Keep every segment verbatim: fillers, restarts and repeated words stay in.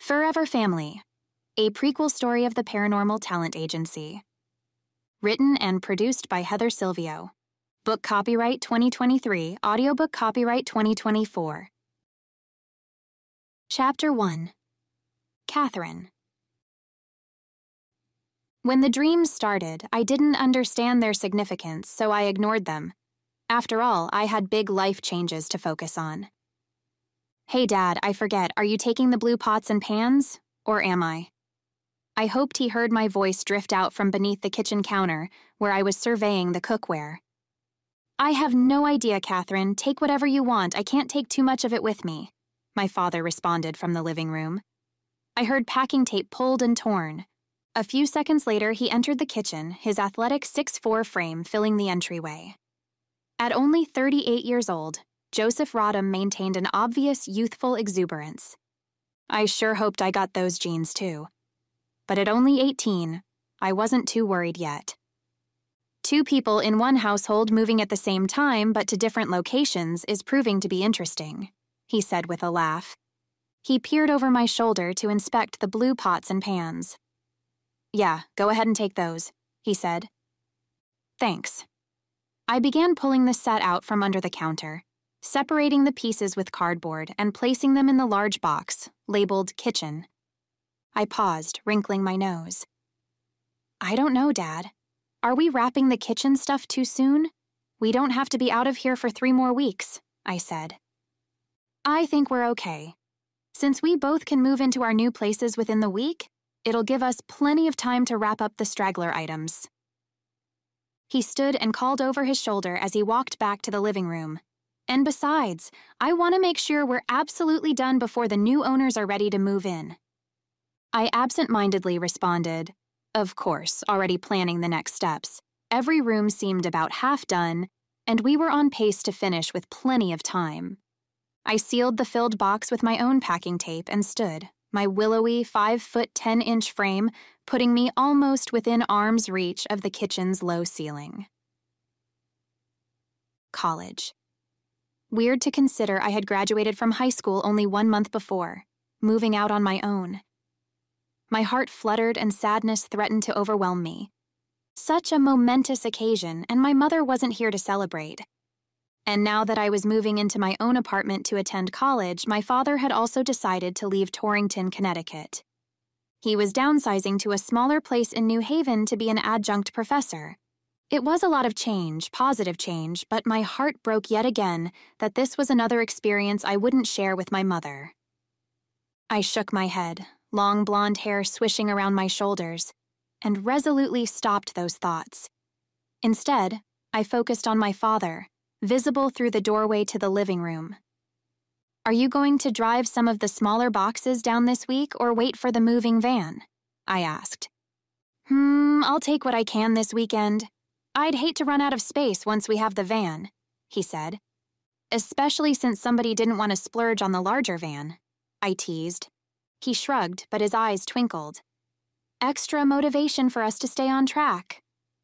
Furever Family, a prequel story of the Paranormal Talent Agency. Written and produced by Heather Silvio. Book copyright twenty twenty-three, audiobook copyright twenty twenty-four. Chapter one. Catherine. When the dreams started, I didn't understand their significance, so I ignored them. After all, I had big life changes to focus on. Hey, Dad, I forget, are you taking the blue pots and pans? Or am I? I hoped he heard my voice drift out from beneath the kitchen counter, where I was surveying the cookware. I have no idea, Catherine. Take whatever you want. I can't take too much of it with me, my father responded from the living room. I heard packing tape pulled and torn. A few seconds later, he entered the kitchen, his athletic six foot four frame filling the entryway. At only thirty-eight years old, Joseph Rodham maintained an obvious youthful exuberance. I sure hoped I got those genes too. But at only eighteen, I wasn't too worried yet. Two people in one household moving at the same time but to different locations is proving to be interesting, he said with a laugh. He peered over my shoulder to inspect the blue pots and pans. Yeah, go ahead and take those, he said. Thanks. I began pulling the set out from under the counter, separating the pieces with cardboard and placing them in the large box, labeled kitchen. I paused, wrinkling my nose. I don't know, Dad. Are we wrapping the kitchen stuff too soon? We don't have to be out of here for three more weeks, I said. I think we're okay. Since we both can move into our new places within the week, it'll give us plenty of time to wrap up the straggler items. He stood and called over his shoulder as he walked back to the living room. And besides, I want to make sure we're absolutely done before the new owners are ready to move in. I absent-mindedly responded, of course, already planning the next steps. Every room seemed about half done, and we were on pace to finish with plenty of time. I sealed the filled box with my own packing tape and stood, my willowy five foot ten inch frame putting me almost within arm's reach of the kitchen's low ceiling. College. Weird to consider I had graduated from high school only one month before, moving out on my own. My heart fluttered and sadness threatened to overwhelm me. Such a momentous occasion, and my mother wasn't here to celebrate. And now that I was moving into my own apartment to attend college, my father had also decided to leave Torrington, Connecticut. He was downsizing to a smaller place in New Haven to be an adjunct professor. It was a lot of change, positive change, but my heart broke yet again that this was another experience I wouldn't share with my mother. I shook my head, long blonde hair swishing around my shoulders, and resolutely stopped those thoughts. Instead, I focused on my father, visible through the doorway to the living room. Are you going to drive some of the smaller boxes down this week or wait for the moving van? I asked. Hmm, I'll take what I can this weekend. I'd hate to run out of space once we have the van, he said. Especially since somebody didn't want to splurge on the larger van, I teased. He shrugged, but his eyes twinkled. Extra motivation for us to stay on track.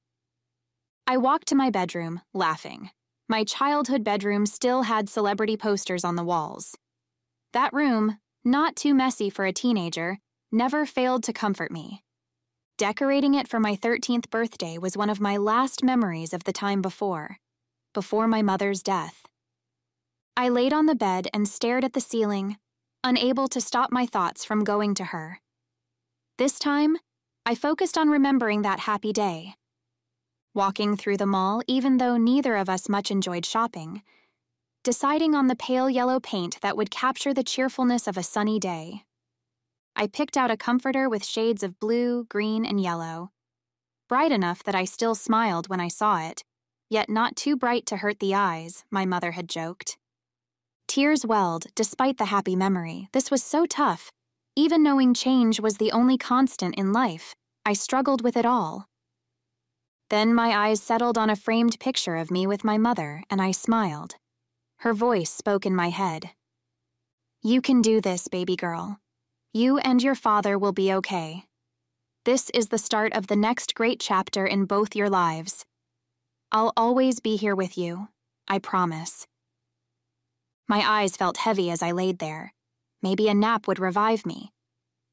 I walked to my bedroom, laughing. My childhood bedroom still had celebrity posters on the walls. That room, not too messy for a teenager, never failed to comfort me. Decorating it for my thirteenth birthday was one of my last memories of the time before, before my mother's death. I laid on the bed and stared at the ceiling, unable to stop my thoughts from going to her. This time, I focused on remembering that happy day. Walking through the mall, even though neither of us much enjoyed shopping, deciding on the pale yellow paint that would capture the cheerfulness of a sunny day. I picked out a comforter with shades of blue, green, and yellow. Bright enough that I still smiled when I saw it, yet not too bright to hurt the eyes, my mother had joked. Tears welled, despite the happy memory. This was so tough. Even knowing change was the only constant in life, I struggled with it all. Then my eyes settled on a framed picture of me with my mother, and I smiled. Her voice spoke in my head. You can do this, baby girl. You and your father will be okay. This is the start of the next great chapter in both your lives. I'll always be here with you, I promise. My eyes felt heavy as I laid there. Maybe a nap would revive me.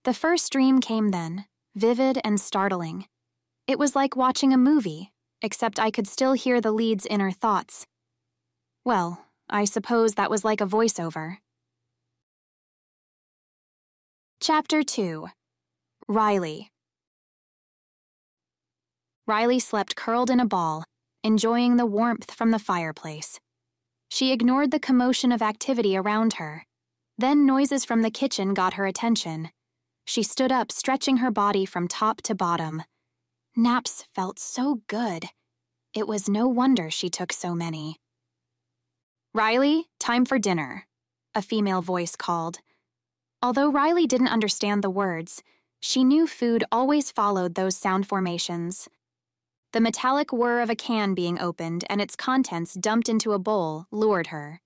The first dream came then, vivid and startling. It was like watching a movie, except I could still hear the lead's inner thoughts. Well, I suppose that was like a voiceover. Chapter two. Riley. Riley slept curled in a ball, enjoying the warmth from the fireplace. She ignored the commotion of activity around her. Then noises from the kitchen got her attention. She stood up, stretching her body from top to bottom. Naps felt so good. It was no wonder she took so many. "Riley, time for dinner," a female voice called. Although Riley didn't understand the words, she knew food always followed those sound formations. The metallic whir of a can being opened and its contents dumped into a bowl lured her.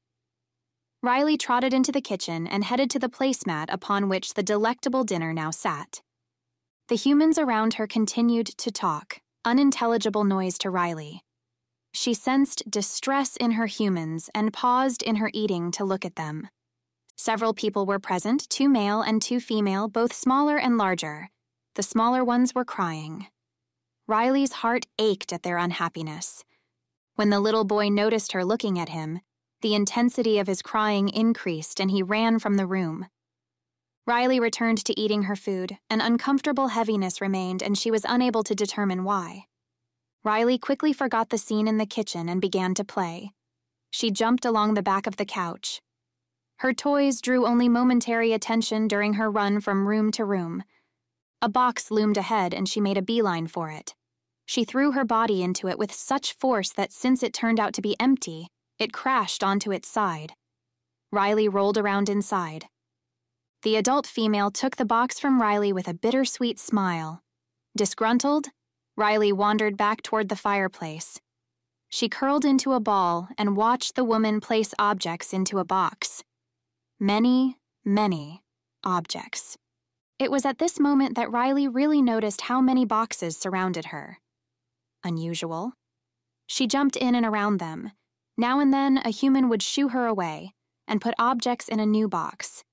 Riley trotted into the kitchen and headed to the placemat upon which the delectable dinner now sat. The humans around her continued to talk, unintelligible noise to Riley. She sensed distress in her humans and paused in her eating to look at them. Several people were present, two male and two female, both smaller and larger. The smaller ones were crying. Riley's heart ached at their unhappiness. When the little boy noticed her looking at him, the intensity of his crying increased and he ran from the room. Riley returned to eating her food. An uncomfortable heaviness remained and she was unable to determine why. Riley quickly forgot the scene in the kitchen and began to play. She jumped along the back of the couch. Her toys drew only momentary attention during her run from room to room. A box loomed ahead and she made a beeline for it. She threw her body into it with such force that since it turned out to be empty, it crashed onto its side. Riley rolled around inside. The adult female took the box from Riley with a bittersweet smile. Disgruntled, Riley wandered back toward the fireplace. She curled into a ball and watched the woman place objects into a box. Many, many objects. It was at this moment that Riley really noticed how many boxes surrounded her. Unusual. She jumped in and around them. Now and then, a human would shoo her away and put objects in a new box.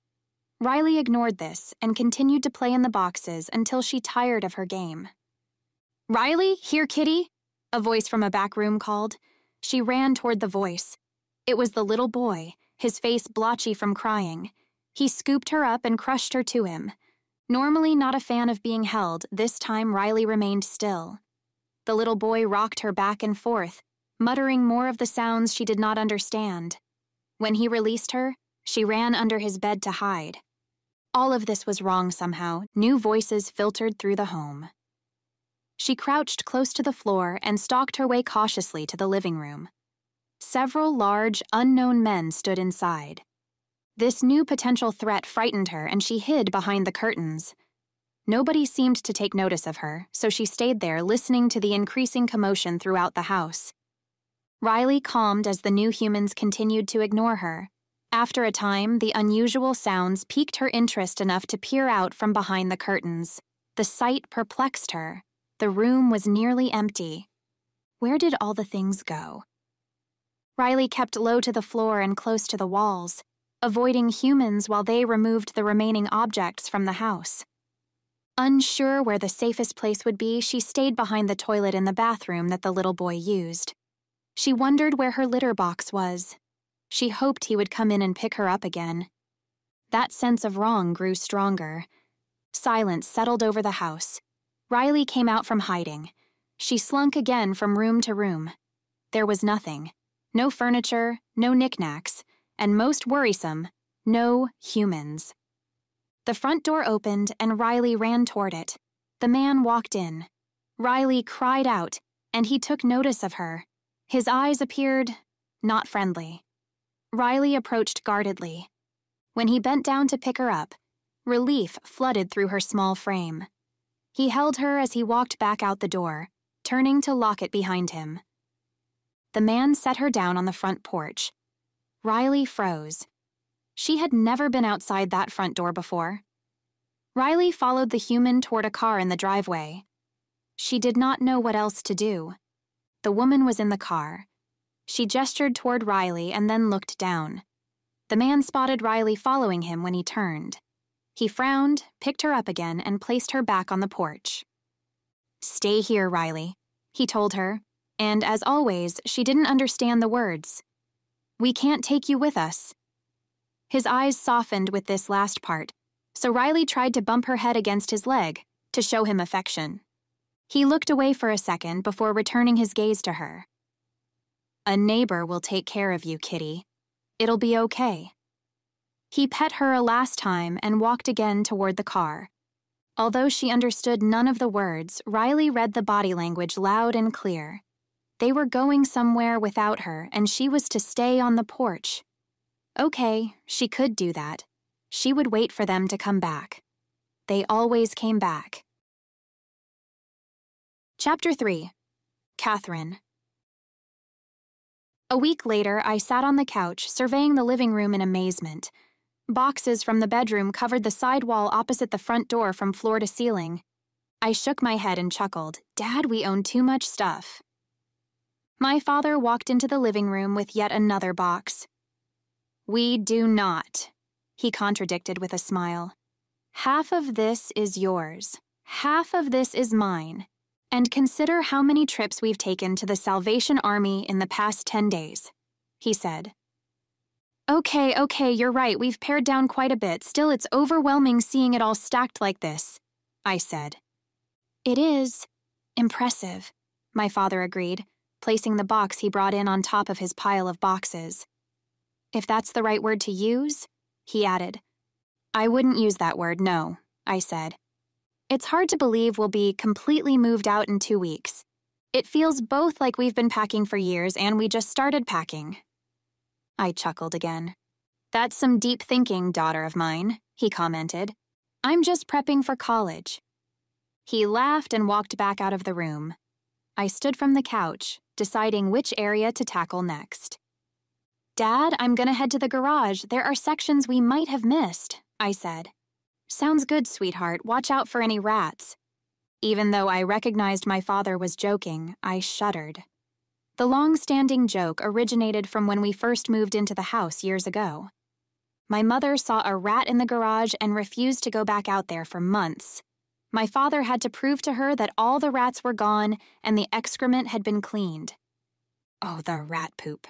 Riley ignored this and continued to play in the boxes until she tired of her game. "Riley, here, kitty," a voice from a back room called. She ran toward the voice. It was the little boy, his face blotchy from crying. He scooped her up and crushed her to him. Normally not a fan of being held, this time Riley remained still. The little boy rocked her back and forth, muttering more of the sounds she did not understand. When he released her, she ran under his bed to hide. All of this was wrong somehow. New voices filtered through the home. She crouched close to the floor and stalked her way cautiously to the living room. Several large, unknown men stood inside. This new potential threat frightened her and she hid behind the curtains. Nobody seemed to take notice of her, so she stayed there listening to the increasing commotion throughout the house. Riley calmed as the new humans continued to ignore her. After a time, the unusual sounds piqued her interest enough to peer out from behind the curtains. The sight perplexed her. The room was nearly empty. Where did all the things go? Riley kept low to the floor and close to the walls, avoiding humans while they removed the remaining objects from the house. Unsure where the safest place would be, she stayed behind the toilet in the bathroom that the little boy used. She wondered where her litter box was. She hoped he would come in and pick her up again. That sense of wrong grew stronger. Silence settled over the house. Riley came out from hiding. She slunk again from room to room. There was nothing. No furniture, no knickknacks, and most worrisome, no humans. The front door opened and Riley ran toward it. The man walked in. Riley cried out, and he took notice of her. His eyes appeared not friendly. Riley approached guardedly. When he bent down to pick her up, relief flooded through her small frame. He held her as he walked back out the door, turning to lock it behind him. The man set her down on the front porch. Riley froze. She had never been outside that front door before. Riley followed the human toward a car in the driveway. She did not know what else to do. The woman was in the car. She gestured toward Riley and then looked down. The man spotted Riley following him when he turned. He frowned, picked her up again, and placed her back on the porch. "Stay here, Riley," he told her, and as always, she didn't understand the words. "We can't take you with us." His eyes softened with this last part, so Riley tried to bump her head against his leg to show him affection. He looked away for a second before returning his gaze to her. "A neighbor will take care of you, kitty. It'll be okay." He pet her a last time and walked again toward the car. Although she understood none of the words, Riley read the body language loud and clear. They were going somewhere without her, and she was to stay on the porch. Okay, she could do that. She would wait for them to come back. They always came back. Chapter three. Catherine. A week later, I sat on the couch, surveying the living room in amazement. Boxes from the bedroom covered the side wall opposite the front door from floor to ceiling. I shook my head and chuckled. Dad, we own too much stuff. My father walked into the living room with yet another box. "We do not," he contradicted with a smile. "Half of this is yours. Half of this is mine. And consider how many trips we've taken to the Salvation Army in the past ten days, he said. Okay, okay, you're right, we've pared down quite a bit. Still, it's overwhelming seeing it all stacked like this, I said. It is impressive, my father agreed, placing the box he brought in on top of his pile of boxes. If that's the right word to use, he added. I wouldn't use that word, no, I said. It's hard to believe we'll be completely moved out in two weeks. It feels both like we've been packing for years and we just started packing. I chuckled again. That's some deep thinking, daughter of mine, he commented. I'm just prepping for college. He laughed and walked back out of the room. I stood from the couch, deciding which area to tackle next. Dad, I'm gonna head to the garage. There are sections we might have missed, I said. Sounds good, sweetheart. Watch out for any rats. Even though I recognized my father was joking, I shuddered. The long-standing joke originated from when we first moved into the house years ago. My mother saw a rat in the garage and refused to go back out there for months. My father had to prove to her that all the rats were gone and the excrement had been cleaned. Oh, the rat poop.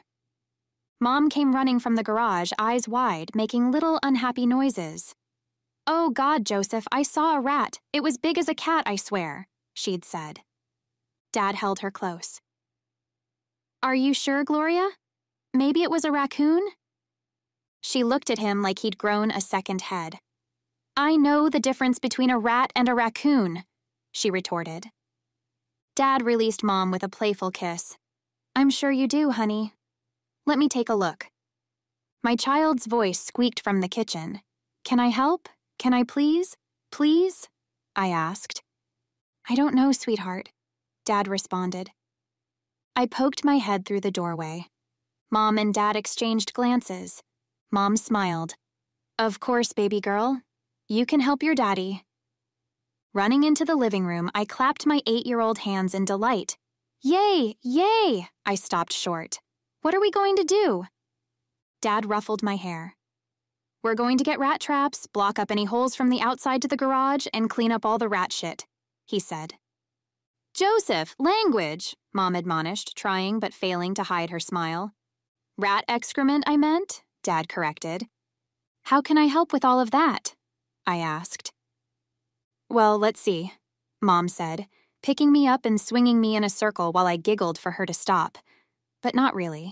Mom came running from the garage, eyes wide, making little unhappy noises. Oh, God, Joseph, I saw a rat. It was big as a cat, I swear, she'd said. Dad held her close. Are you sure, Gloria? Maybe it was a raccoon? She looked at him like he'd grown a second head. I know the difference between a rat and a raccoon, she retorted. Dad released Mom with a playful kiss. I'm sure you do, honey. Let me take a look. My child's voice squeaked from the kitchen. Can I help? Can I please? Please? I asked. I don't know, sweetheart, Dad responded. I poked my head through the doorway. Mom and Dad exchanged glances. Mom smiled. Of course, baby girl. You can help your daddy. Running into the living room, I clapped my eight-year-old hands in delight. Yay! Yay! I stopped short. What are we going to do? Dad ruffled my hair. We're going to get rat traps, block up any holes from the outside to the garage, and clean up all the rat shit, he said. Joseph, language, Mom admonished, trying but failing to hide her smile. Rat excrement, I meant, Dad corrected. How can I help with all of that? I asked. Well, let's see, Mom said, picking me up and swinging me in a circle while I giggled for her to stop. But not really.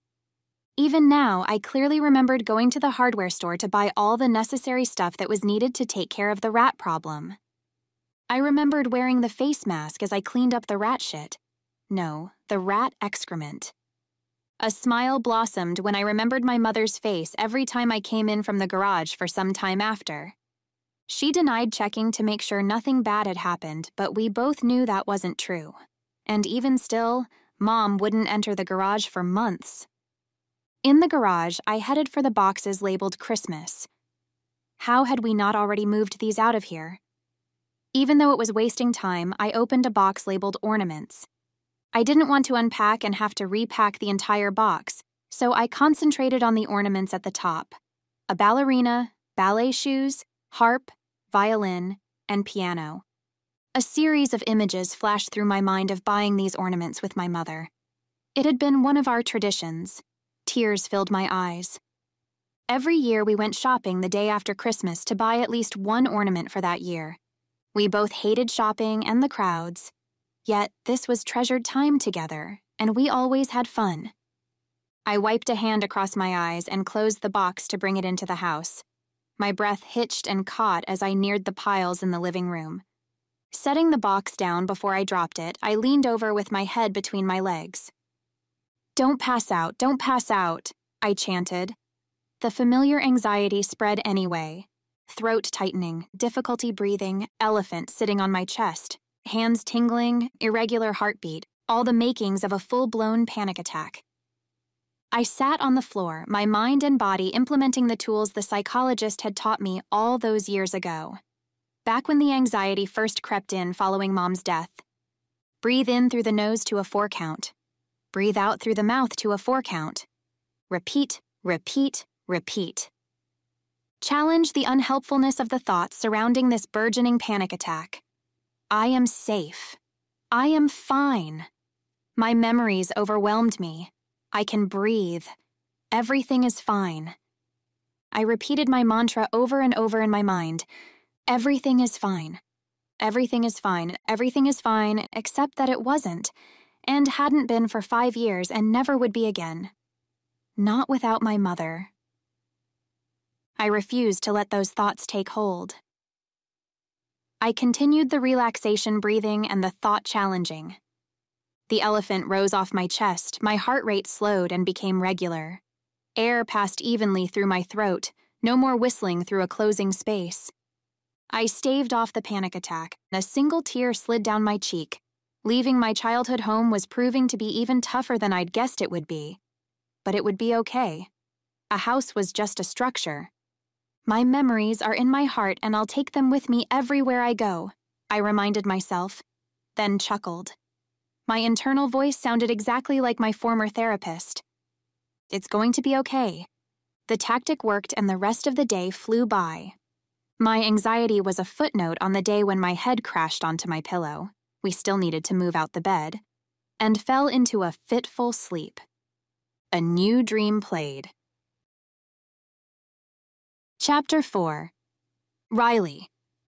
Even now, I clearly remembered going to the hardware store to buy all the necessary stuff that was needed to take care of the rat problem. I remembered wearing the face mask as I cleaned up the rat shit. No, the rat excrement. A smile blossomed when I remembered my mother's face every time I came in from the garage for some time after. She denied checking to make sure nothing bad had happened, but we both knew that wasn't true. And even still, Mom wouldn't enter the garage for months. In the garage, I headed for the boxes labeled Christmas. How had we not already moved these out of here? Even though it was wasting time, I opened a box labeled Ornaments. I didn't want to unpack and have to repack the entire box, so I concentrated on the ornaments at the top. A ballerina, ballet shoes, harp, violin, and piano. A series of images flashed through my mind of buying these ornaments with my mother. It had been one of our traditions. Tears filled my eyes. Every year we went shopping the day after Christmas to buy at least one ornament for that year. We both hated shopping and the crowds, yet this was treasured time together, and we always had fun. I wiped a hand across my eyes and closed the box to bring it into the house. My breath hitched and caught as I neared the piles in the living room. Setting the box down before I dropped it, I leaned over with my head between my legs. "Don't pass out, don't pass out," I chanted. The familiar anxiety spread anyway. Throat tightening, difficulty breathing, elephant sitting on my chest, hands tingling, irregular heartbeat, all the makings of a full-blown panic attack. I sat on the floor, my mind and body implementing the tools the psychologist had taught me all those years ago. Back when the anxiety first crept in following Mom's death. Breathe in through the nose to a four count. Breathe out through the mouth to a four count. Repeat, repeat, repeat. Challenge the unhelpfulness of the thoughts surrounding this burgeoning panic attack. I am safe. I am fine. My memories overwhelmed me. I can breathe. Everything is fine. I repeated my mantra over and over in my mind. Everything is fine. Everything is fine. Everything is fine, except that it wasn't, and hadn't been for five years and never would be again. Not without my mother. I refused to let those thoughts take hold. I continued the relaxation breathing and the thought challenging. The elephant rose off my chest, my heart rate slowed and became regular. Air passed evenly through my throat, no more whistling through a closing space. I staved off the panic attack, and a single tear slid down my cheek. Leaving my childhood home was proving to be even tougher than I'd guessed it would be. But it would be okay. A house was just a structure. My memories are in my heart and I'll take them with me everywhere I go, I reminded myself, then chuckled. My internal voice sounded exactly like my former therapist. It's going to be okay. The tactic worked and the rest of the day flew by. My anxiety was a footnote on the day when my head crashed onto my pillow. We still needed to move out the bed, and fell into a fitful sleep. A new dream played. Chapter four. Riley.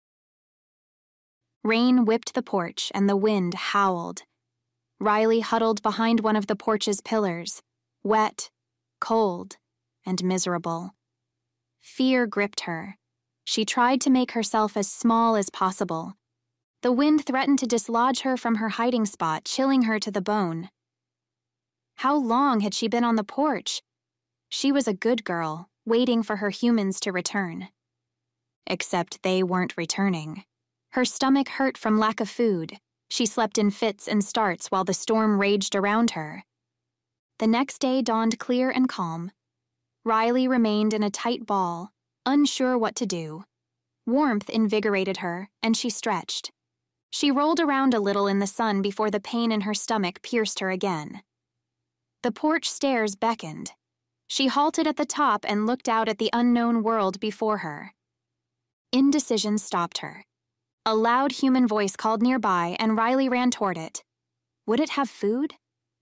Rain whipped the porch and the wind howled. Riley huddled behind one of the porch's pillars, wet, cold, and miserable. Fear gripped her. She tried to make herself as small as possible. The wind threatened to dislodge her from her hiding spot, chilling her to the bone. How long had she been on the porch? She was a good girl, waiting for her humans to return. Except they weren't returning. Her stomach hurt from lack of food. She slept in fits and starts while the storm raged around her. The next day dawned clear and calm. Riley remained in a tight ball, unsure what to do. Warmth invigorated her, and she stretched. She rolled around a little in the sun before the pain in her stomach pierced her again. The porch stairs beckoned. She halted at the top and looked out at the unknown world before her. Indecision stopped her. A loud human voice called nearby, and Riley ran toward it. Would it have food?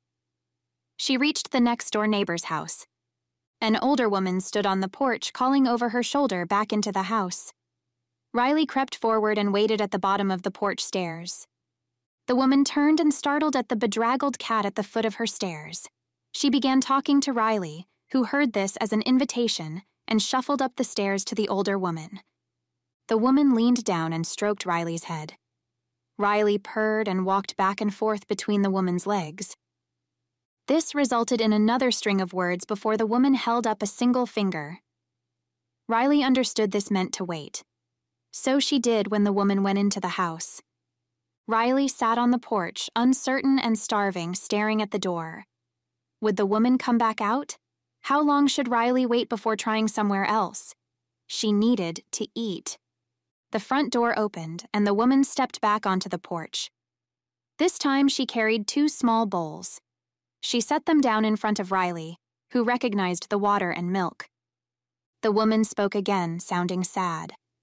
She reached the next-door neighbor's house. An older woman stood on the porch, calling over her shoulder back into the house. Riley crept forward and waited at the bottom of the porch stairs. The woman turned and startled at the bedraggled cat at the foot of her stairs. She began talking to Riley, who heard this as an invitation and shuffled up the stairs to the older woman. The woman leaned down and stroked Riley's head. Riley purred and walked back and forth between the woman's legs. This resulted in another string of words before the woman held up a single finger. Riley understood this meant to wait. So she did when the woman went into the house. Riley sat on the porch, uncertain and starving, staring at the door. Would the woman come back out? How long should Riley wait before trying somewhere else? She needed to eat. The front door opened, and the woman stepped back onto the porch. This time she carried two small bowls. She set them down in front of Riley, who recognized the water and milk. The woman spoke again, sounding sad.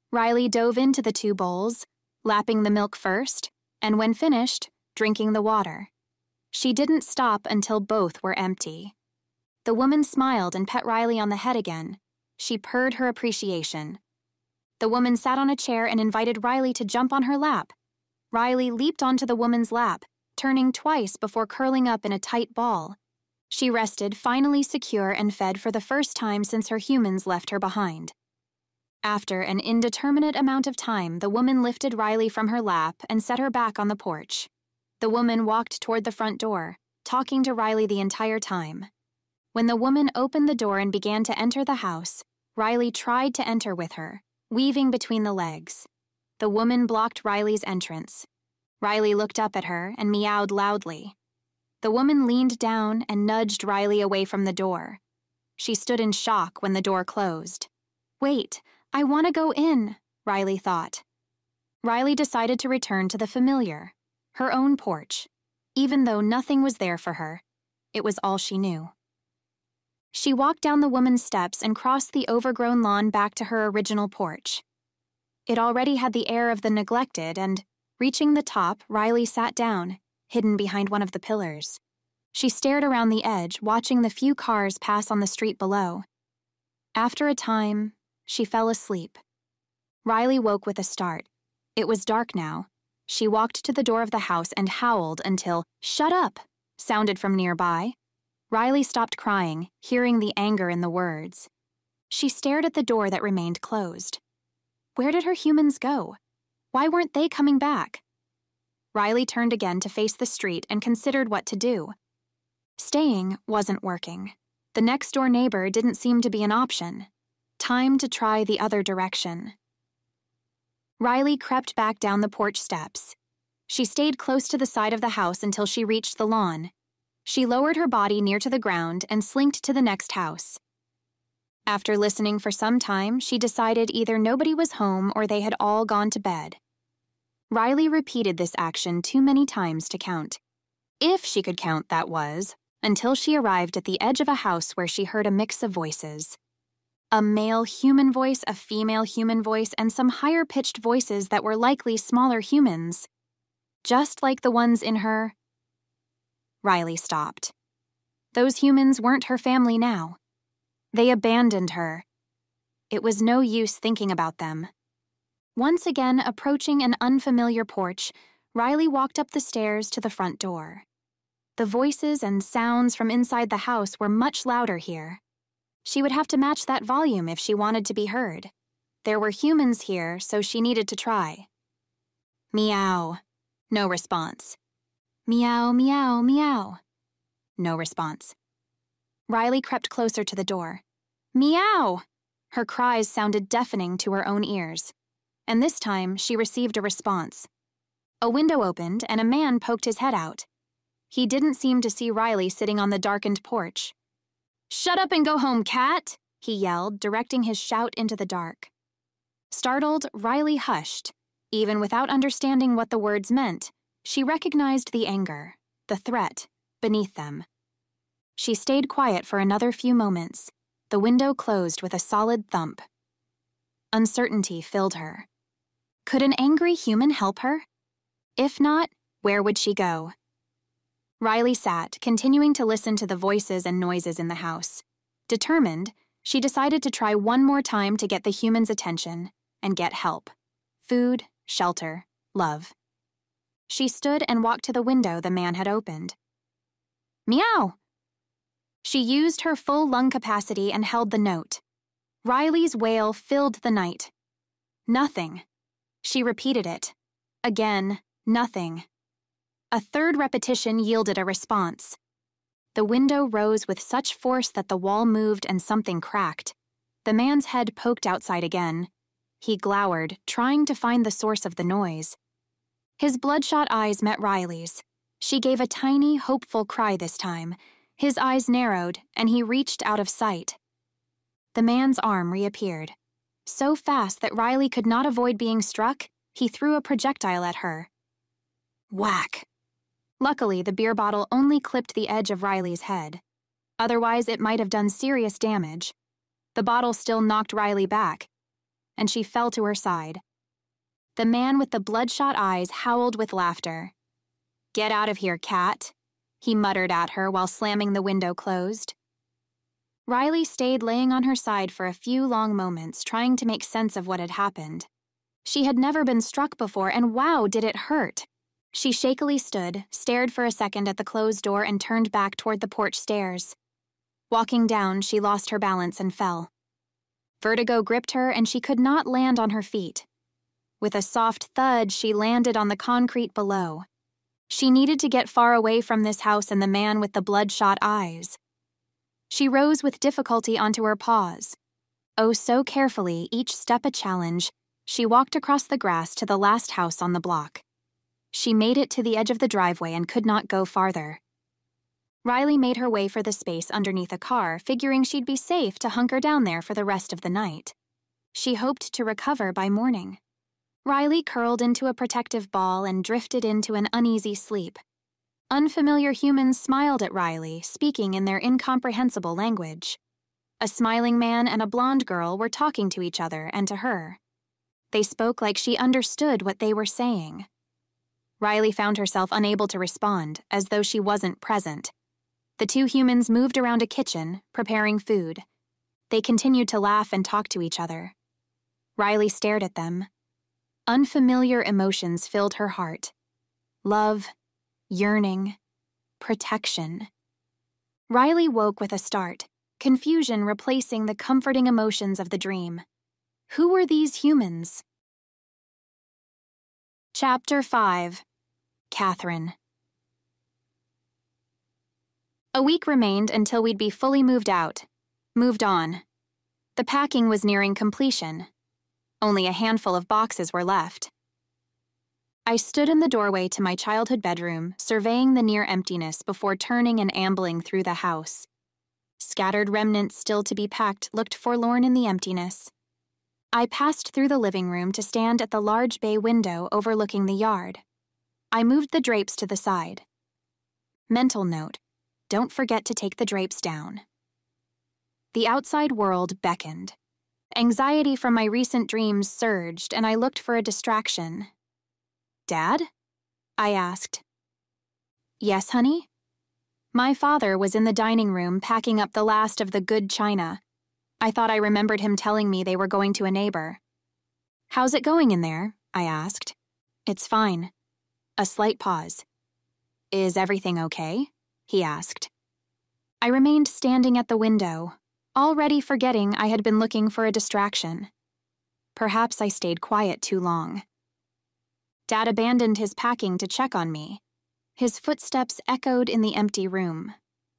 Riley dove into the two bowls, lapping the milk first, and when finished, drinking the water. She didn't stop until both were empty. The woman smiled and pet Riley on the head again. She purred her appreciation. The woman sat on a chair and invited Riley to jump on her lap. Riley leaped onto the woman's lap, turning twice before curling up in a tight ball. She rested, finally secure and fed for the first time since her humans left her behind. After an indeterminate amount of time, the woman lifted Riley from her lap and set her back on the porch. The woman walked toward the front door, talking to Riley the entire time. When the woman opened the door and began to enter the house, Riley tried to enter with her, weaving between the legs. The woman blocked Riley's entrance. Riley looked up at her and meowed loudly. The woman leaned down and nudged Riley away from the door. She stood in shock when the door closed. Wait, I want to go in, Riley thought. Riley decided to return to the familiar, her own porch, even though nothing was there for her. It was all she knew. She walked down the woman's steps and crossed the overgrown lawn back to her original porch. It already had the air of the neglected, and, reaching the top, Riley sat down, hidden behind one of the pillars. She stared around the edge, watching the few cars pass on the street below. After a time, she fell asleep. Riley woke with a start. It was dark now. She walked to the door of the house and howled until "Shut up!" sounded from nearby. Riley stopped crying, hearing the anger in the words. She stared at the door that remained closed. Where did her humans go? Why weren't they coming back? Riley turned again to face the street and considered what to do. Staying wasn't working. The next-door neighbor didn't seem to be an option. Time to try the other direction. Riley crept back down the porch steps. She stayed close to the side of the house until she reached the lawn. She lowered her body near to the ground and slinked to the next house. After listening for some time, she decided either nobody was home or they had all gone to bed. Riley repeated this action too many times to count. If she could count, that was, until she arrived at the edge of a house where she heard a mix of voices. A male human voice, a female human voice, and some higher-pitched voices that were likely smaller humans. Just like the ones in her... Riley stopped. Those humans weren't her family now. They abandoned her. It was no use thinking about them. Once again approaching an unfamiliar porch, Riley walked up the stairs to the front door. The voices and sounds from inside the house were much louder here. She would have to match that volume if she wanted to be heard. There were humans here, so she needed to try. Meow. No response. Meow, meow, meow. No response. Riley crept closer to the door. Meow! Her cries sounded deafening to her own ears. And this time, she received a response. A window opened and a man poked his head out. He didn't seem to see Riley sitting on the darkened porch. "Shut up and go home, cat!" he yelled, directing his shout into the dark. Startled, Riley hushed. Even without understanding what the words meant, she recognized the anger, the threat, beneath them. She stayed quiet for another few moments. The window closed with a solid thump. Uncertainty filled her. Could an angry human help her? If not, where would she go? Riley sat, continuing to listen to the voices and noises in the house. Determined, she decided to try one more time to get the humans' attention and get help. Food, shelter, love. She stood and walked to the window the man had opened. Meow! She used her full lung capacity and held the note. Riley's wail filled the night. Nothing. She repeated it. Again, nothing. A third repetition yielded a response. The window rose with such force that the wall moved and something cracked. The man's head poked outside again. He glowered, trying to find the source of the noise. His bloodshot eyes met Riley's. She gave a tiny, hopeful cry this time. His eyes narrowed, and he reached out of sight. The man's arm reappeared. So fast that Riley could not avoid being struck, he threw a projectile at her. Whack! Luckily, the beer bottle only clipped the edge of Riley's head. Otherwise, it might have done serious damage. The bottle still knocked Riley back. and she fell to her side. The man with the bloodshot eyes howled with laughter. "Get out of here, cat," he muttered at her while slamming the window closed. Riley stayed laying on her side for a few long moments, trying to make sense of what had happened. She had never been struck before, and wow, did it hurt. She shakily stood, stared for a second at the closed door, and turned back toward the porch stairs. Walking down, she lost her balance and fell. Vertigo gripped her, and she could not land on her feet. With a soft thud, she landed on the concrete below. She needed to get far away from this house and the man with the bloodshot eyes. She rose with difficulty onto her paws. Oh, so carefully, each step a challenge, she walked across the grass to the last house on the block. She made it to the edge of the driveway and could not go farther. Riley made her way for the space underneath a car, figuring she'd be safe to hunker down there for the rest of the night. She hoped to recover by morning. Riley curled into a protective ball and drifted into an uneasy sleep. Unfamiliar humans smiled at Riley, speaking in their incomprehensible language. A smiling man and a blonde girl were talking to each other and to her. They spoke like she understood what they were saying. Riley found herself unable to respond, as though she wasn't present. The two humans moved around a kitchen, preparing food. They continued to laugh and talk to each other. Riley stared at them. Unfamiliar emotions filled her heart. Love, yearning, protection. Riley woke with a start, confusion replacing the comforting emotions of the dream. Who were these humans? Chapter five. Catherine. A week remained until we'd be fully moved out. Moved on. The packing was nearing completion. Only a handful of boxes were left. I stood in the doorway to my childhood bedroom, surveying the near emptiness before turning and ambling through the house. Scattered remnants still to be packed looked forlorn in the emptiness. I passed through the living room to stand at the large bay window overlooking the yard. I moved the drapes to the side. Mental note: don't forget to take the drapes down. The outside world beckoned. Anxiety from my recent dreams surged, and I looked for a distraction. "Dad?" I asked. "Yes, honey?" My father was in the dining room packing up the last of the good china. I thought I remembered him telling me they were going to a neighbor. "How's it going in there?" I asked. "It's fine." A slight pause. "Is everything okay?" he asked. I remained standing at the window, already forgetting I had been looking for a distraction. Perhaps I stayed quiet too long. Dad abandoned his packing to check on me. His footsteps echoed in the empty room.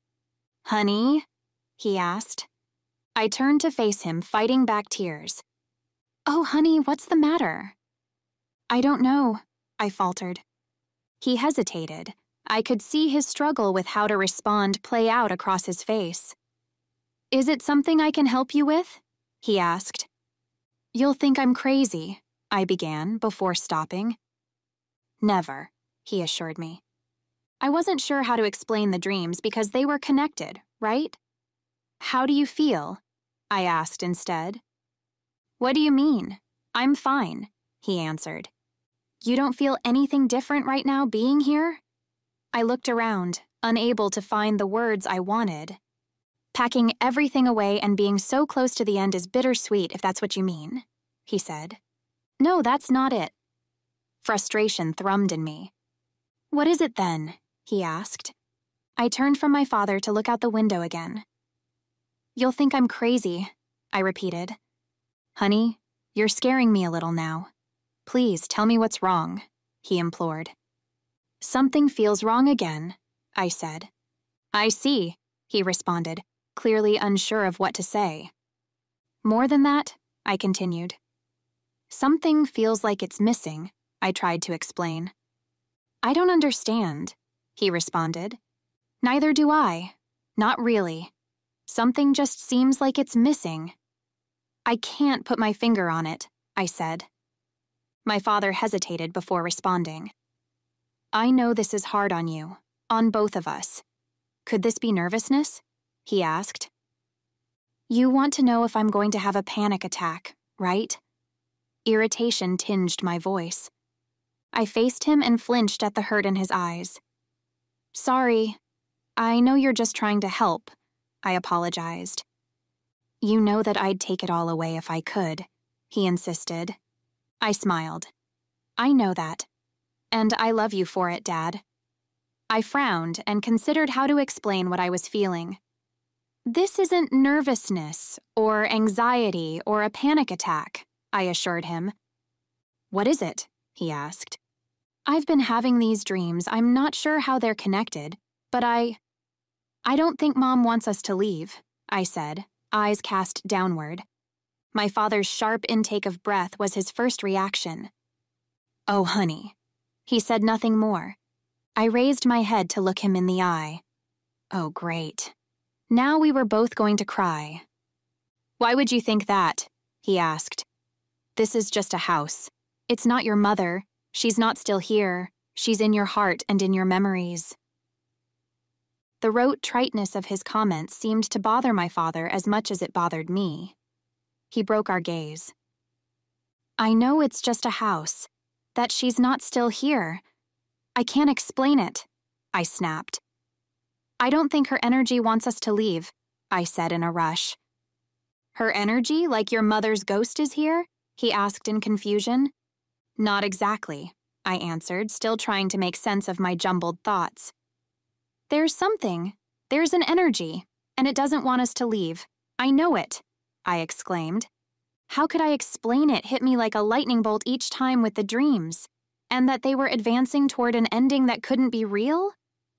"Honey?" he asked. I turned to face him, fighting back tears. "Oh, honey, what's the matter?" "I don't know," I faltered. He hesitated. I could see his struggle with how to respond play out across his face. "Is it something I can help you with?" he asked. "You'll think I'm crazy," I began, before stopping. "Never," he assured me. I wasn't sure how to explain the dreams because they were connected, right? "How do you feel?" I asked instead. "What do you mean? I'm fine," he answered. "You don't feel anything different right now being here?" I looked around, unable to find the words I wanted. "Packing everything away and being so close to the end is bittersweet, if that's what you mean," he said. "No, that's not it." Frustration thrummed in me. "What is it then?" he asked. I turned from my father to look out the window again. "You'll think I'm crazy," I repeated. "Honey, you're scaring me a little now. Please tell me what's wrong," he implored. "Something feels wrong again," I said. "I see," he responded, clearly unsure of what to say. "More than that," I continued. "Something feels like it's missing," I tried to explain. "I don't understand," he responded. "Neither do I. Not really. Something just seems like it's missing." "I can't put my finger on it," I said. My father hesitated before responding. "I know this is hard on you, on both of us. Could this be nervousness?" he asked. "You want to know if I'm going to have a panic attack, right?" Irritation tinged my voice. I faced him and flinched at the hurt in his eyes. Sorry, I know you're just trying to help, I apologized. You know that I'd take it all away if I could, he insisted. I smiled. I know that. And I love you for it, Dad. I frowned and considered how to explain what I was feeling. This isn't nervousness or anxiety or a panic attack, I assured him. What is it? He asked. I've been having these dreams. I'm not sure how they're connected, but I... I don't think Mom wants us to leave, I said, eyes cast downward. My father's sharp intake of breath was his first reaction. Oh, honey. He said nothing more. I raised my head to look him in the eye. Oh, great. Now we were both going to cry. Why would you think that? He asked. This is just a house. It's not your mother. She's not still here. She's in your heart and in your memories. The rote triteness of his comments seemed to bother my father as much as it bothered me. He broke our gaze. I know it's just a house, that she's not still here. I can't explain it, I snapped. I don't think her energy wants us to leave, I said in a rush. Her energy, like your mother's ghost is here? He asked in confusion. Not exactly, I answered, still trying to make sense of my jumbled thoughts. There's something. There's an energy, and it doesn't want us to leave. I know it, I exclaimed. How could I explain it hit me like a lightning bolt each time with the dreams, and that they were advancing toward an ending that couldn't be real?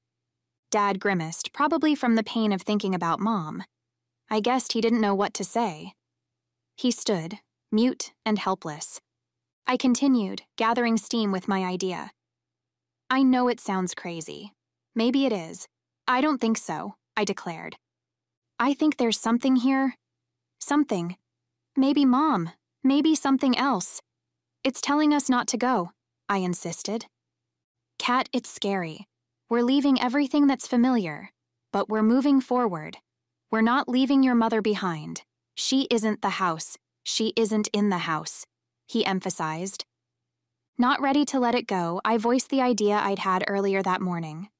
Dad grimaced, probably from the pain of thinking about Mom. I guessed he didn't know what to say. He stood, mute and helpless. I continued, gathering steam with my idea. I know it sounds crazy. Maybe it is. I don't think so, I declared. I think there's something here. Something. Maybe Mom. Maybe something else. It's telling us not to go, I insisted. Kat, it's scary. We're leaving everything that's familiar, but we're moving forward. We're not leaving your mother behind. She isn't the house. She isn't in the house, he emphasized. Not ready to let it go, I voiced the idea I'd had earlier that morning.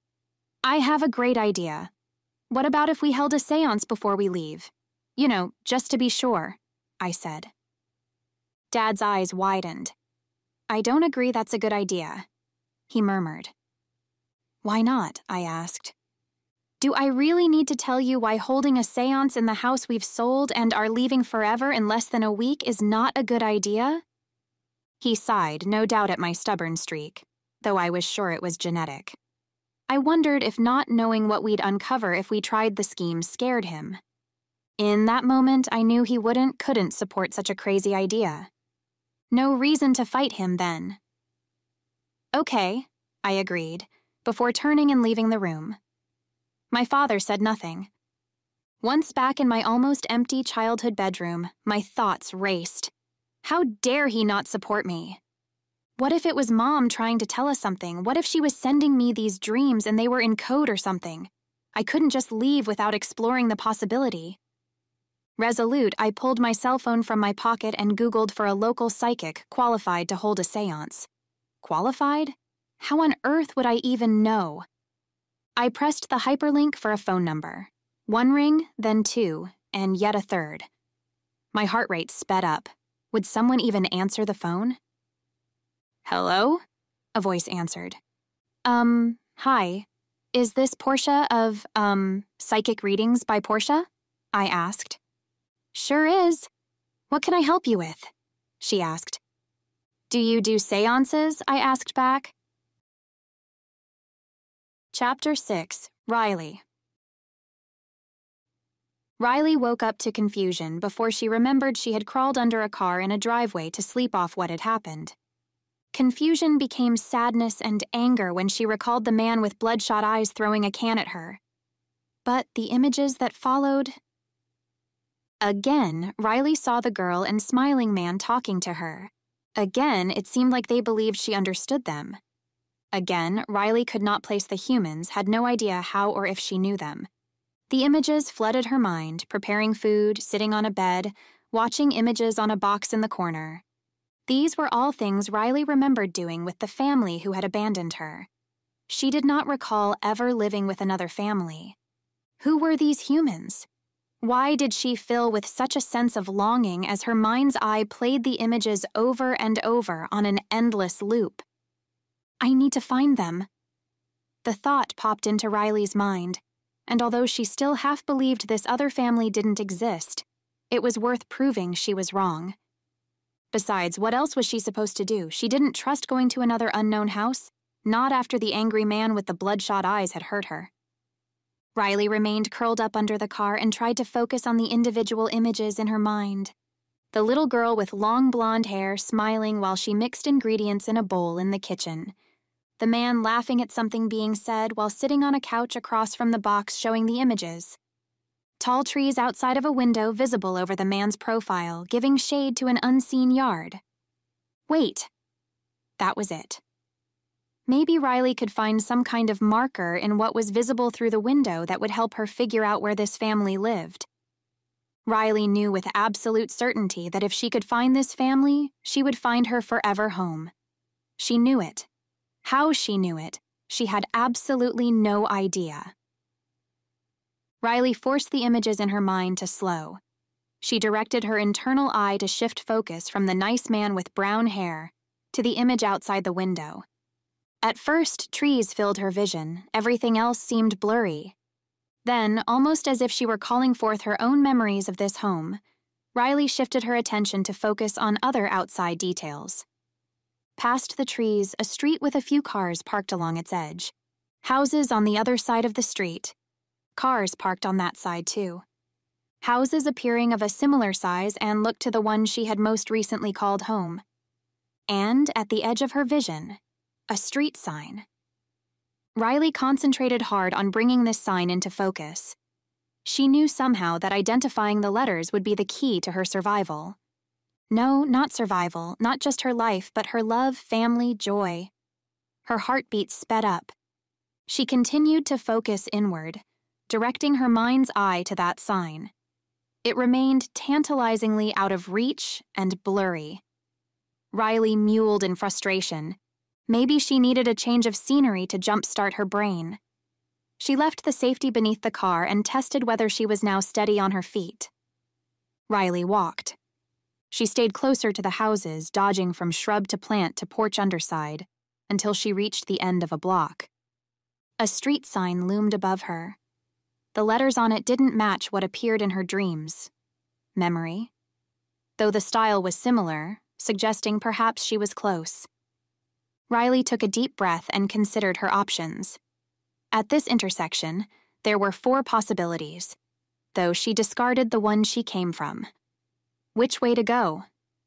I have a great idea. What about if we held a seance before we leave? You know, just to be sure, I said. Dad's eyes widened. I don't agree that's a good idea, he murmured. Why not? I asked. Do I really need to tell you why holding a seance in the house we've sold and are leaving forever in less than a week is not a good idea? He sighed, no doubt at my stubborn streak, though I was sure it was genetic. I wondered if not knowing what we'd uncover if we tried the scheme scared him. In that moment, I knew he wouldn't, couldn't support such a crazy idea. No reason to fight him then. Okay, I agreed, before turning and leaving the room. My father said nothing. Once back in my almost empty childhood bedroom, my thoughts raced. How dare he not support me? What if it was Mom trying to tell us something? What if she was sending me these dreams and they were in code or something? I couldn't just leave without exploring the possibility. Resolute, I pulled my cell phone from my pocket and Googled for a local psychic qualified to hold a seance. Qualified? How on earth would I even know? I pressed the hyperlink for a phone number. One ring, then two, and yet a third. My heart rate sped up. Would someone even answer the phone? Hello? A voice answered. Um, hi. Is this Portia of, um, Psychic Readings by Portia? I asked. Sure is. What can I help you with? She asked. Do you do seances? I asked back. Chapter six, Riley. Riley woke up to confusion before she remembered she had crawled under a car in a driveway to sleep off what had happened. Confusion became sadness and anger when she recalled the man with bloodshot eyes throwing a can at her. But the images that followed... Again, Riley saw the girl and smiling man talking to her. Again, it seemed like they believed she understood them. Again, Riley could not place the humans, had no idea how or if she knew them. The images flooded her mind, preparing food, sitting on a bed, watching images on a box in the corner. These were all things Riley remembered doing with the family who had abandoned her. She did not recall ever living with another family. Who were these humans? Why did she fill with such a sense of longing as her mind's eye played the images over and over on an endless loop? I need to find them. The thought popped into Riley's mind, and although she still half believed this other family didn't exist, it was worth proving she was wrong. Besides, what else was she supposed to do? She didn't trust going to another unknown house, not after the angry man with the bloodshot eyes had hurt her. Riley remained curled up under the car and tried to focus on the individual images in her mind. The little girl with long blonde hair smiling while she mixed ingredients in a bowl in the kitchen. The man laughing at something being said while sitting on a couch across from the box showing the images. Tall trees outside of a window visible over the man's profile, giving shade to an unseen yard. Wait. That was it. Maybe Riley could find some kind of marker in what was visible through the window that would help her figure out where this family lived. Riley knew with absolute certainty that if she could find this family, she would find her forever home. She knew it. How she knew it, she had absolutely no idea. Riley forced the images in her mind to slow. She directed her internal eye to shift focus from the nice man with brown hair to the image outside the window. At first, trees filled her vision. Everything else seemed blurry. Then, almost as if she were calling forth her own memories of this home, Riley shifted her attention to focus on other outside details. Past the trees, a street with a few cars parked along its edge. Houses on the other side of the street. Cars parked on that side, too. Houses appearing of a similar size and looked to the one she had most recently called home. And, at the edge of her vision, a street sign. Riley concentrated hard on bringing this sign into focus. She knew somehow that identifying the letters would be the key to her survival. No, not survival, not just her life, but her love, family, joy. Her heartbeat sped up. She continued to focus inward, directing her mind's eye to that sign. It remained tantalizingly out of reach and blurry. Riley mewled in frustration. Maybe she needed a change of scenery to jumpstart her brain. She left the safety beneath the car and tested whether she was now steady on her feet. Riley walked. She stayed closer to the houses, dodging from shrub to plant to porch underside, until she reached the end of a block. A street sign loomed above her. The letters on it didn't match what appeared in her dreams. Memory. Though the style was similar, suggesting perhaps she was close. Riley took a deep breath and considered her options. At this intersection, there were four possibilities, though she discarded the one she came from. Which way to go?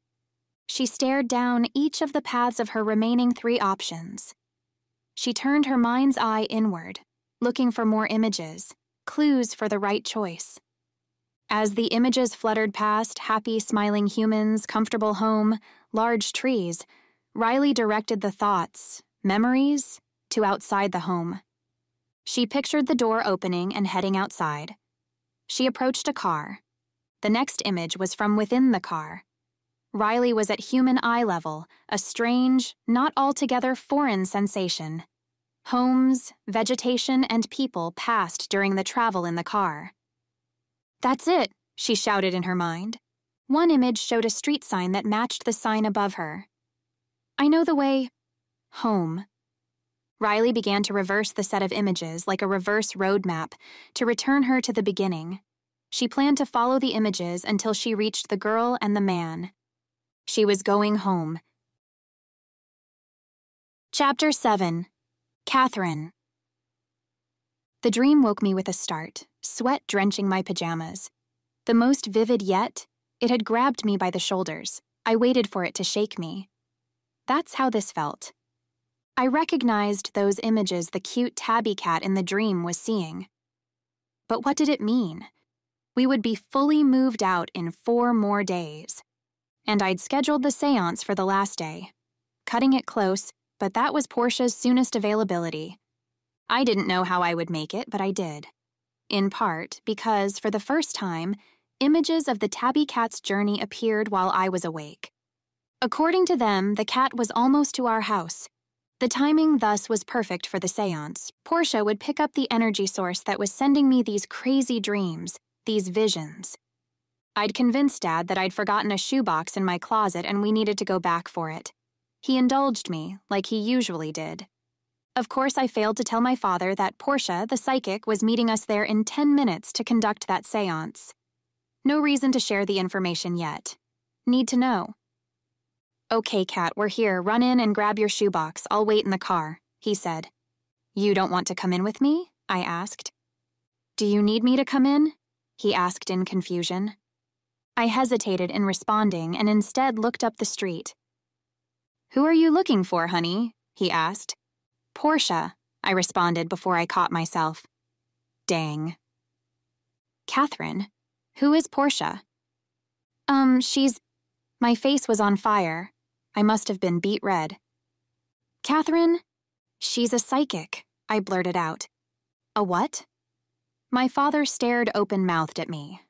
She stared down each of the paths of her remaining three options. She turned her mind's eye inward, looking for more images, clues for the right choice. As the images fluttered past happy, smiling humans, comfortable home, large trees, Riley directed the thoughts, memories, to outside the home. She pictured the door opening and heading outside. She approached a car. The next image was from within the car. Riley was at human eye level, a strange, not altogether foreign sensation. Homes, vegetation, and people passed during the travel in the car. "That's it," she shouted in her mind. One image showed a street sign that matched the sign above her. "I know the way home." Riley began to reverse the set of images like a reverse road map to return her to the beginning. She planned to follow the images until she reached the girl and the man. She was going home. Chapter seven. Catherine. The dream woke me with a start, sweat drenching my pajamas. The most vivid yet, it had grabbed me by the shoulders. I waited for it to shake me. That's how this felt. I recognized those images the cute tabby cat in the dream was seeing. But what did it mean? We would be fully moved out in four more days. And I'd scheduled the seance for the last day. Cutting it close, but that was Portia's soonest availability. I didn't know how I would make it, but I did. In part because, for the first time, images of the tabby cat's journey appeared while I was awake. According to them, the cat was almost to our house. The timing thus was perfect for the seance. Portia would pick up the energy source that was sending me these crazy dreams, these visions. I'd convinced Dad that I'd forgotten a shoebox in my closet and we needed to go back for it. He indulged me, like he usually did. Of course, I failed to tell my father that Portia, the psychic, was meeting us there in ten minutes to conduct that seance. No reason to share the information yet. Need to know. Okay, Kat, we're here. Run in and grab your shoebox. I'll wait in the car, he said. You don't want to come in with me? I asked. Do you need me to come in? He asked in confusion. I hesitated in responding and instead looked up the street. Who are you looking for, honey? He asked. Portia, I responded before I caught myself. Dang. Catherine, who is Portia? Um, she's... My face was on fire. I must have been beet red. Catherine? She's a psychic, I blurted out. A what? My father stared open-mouthed at me.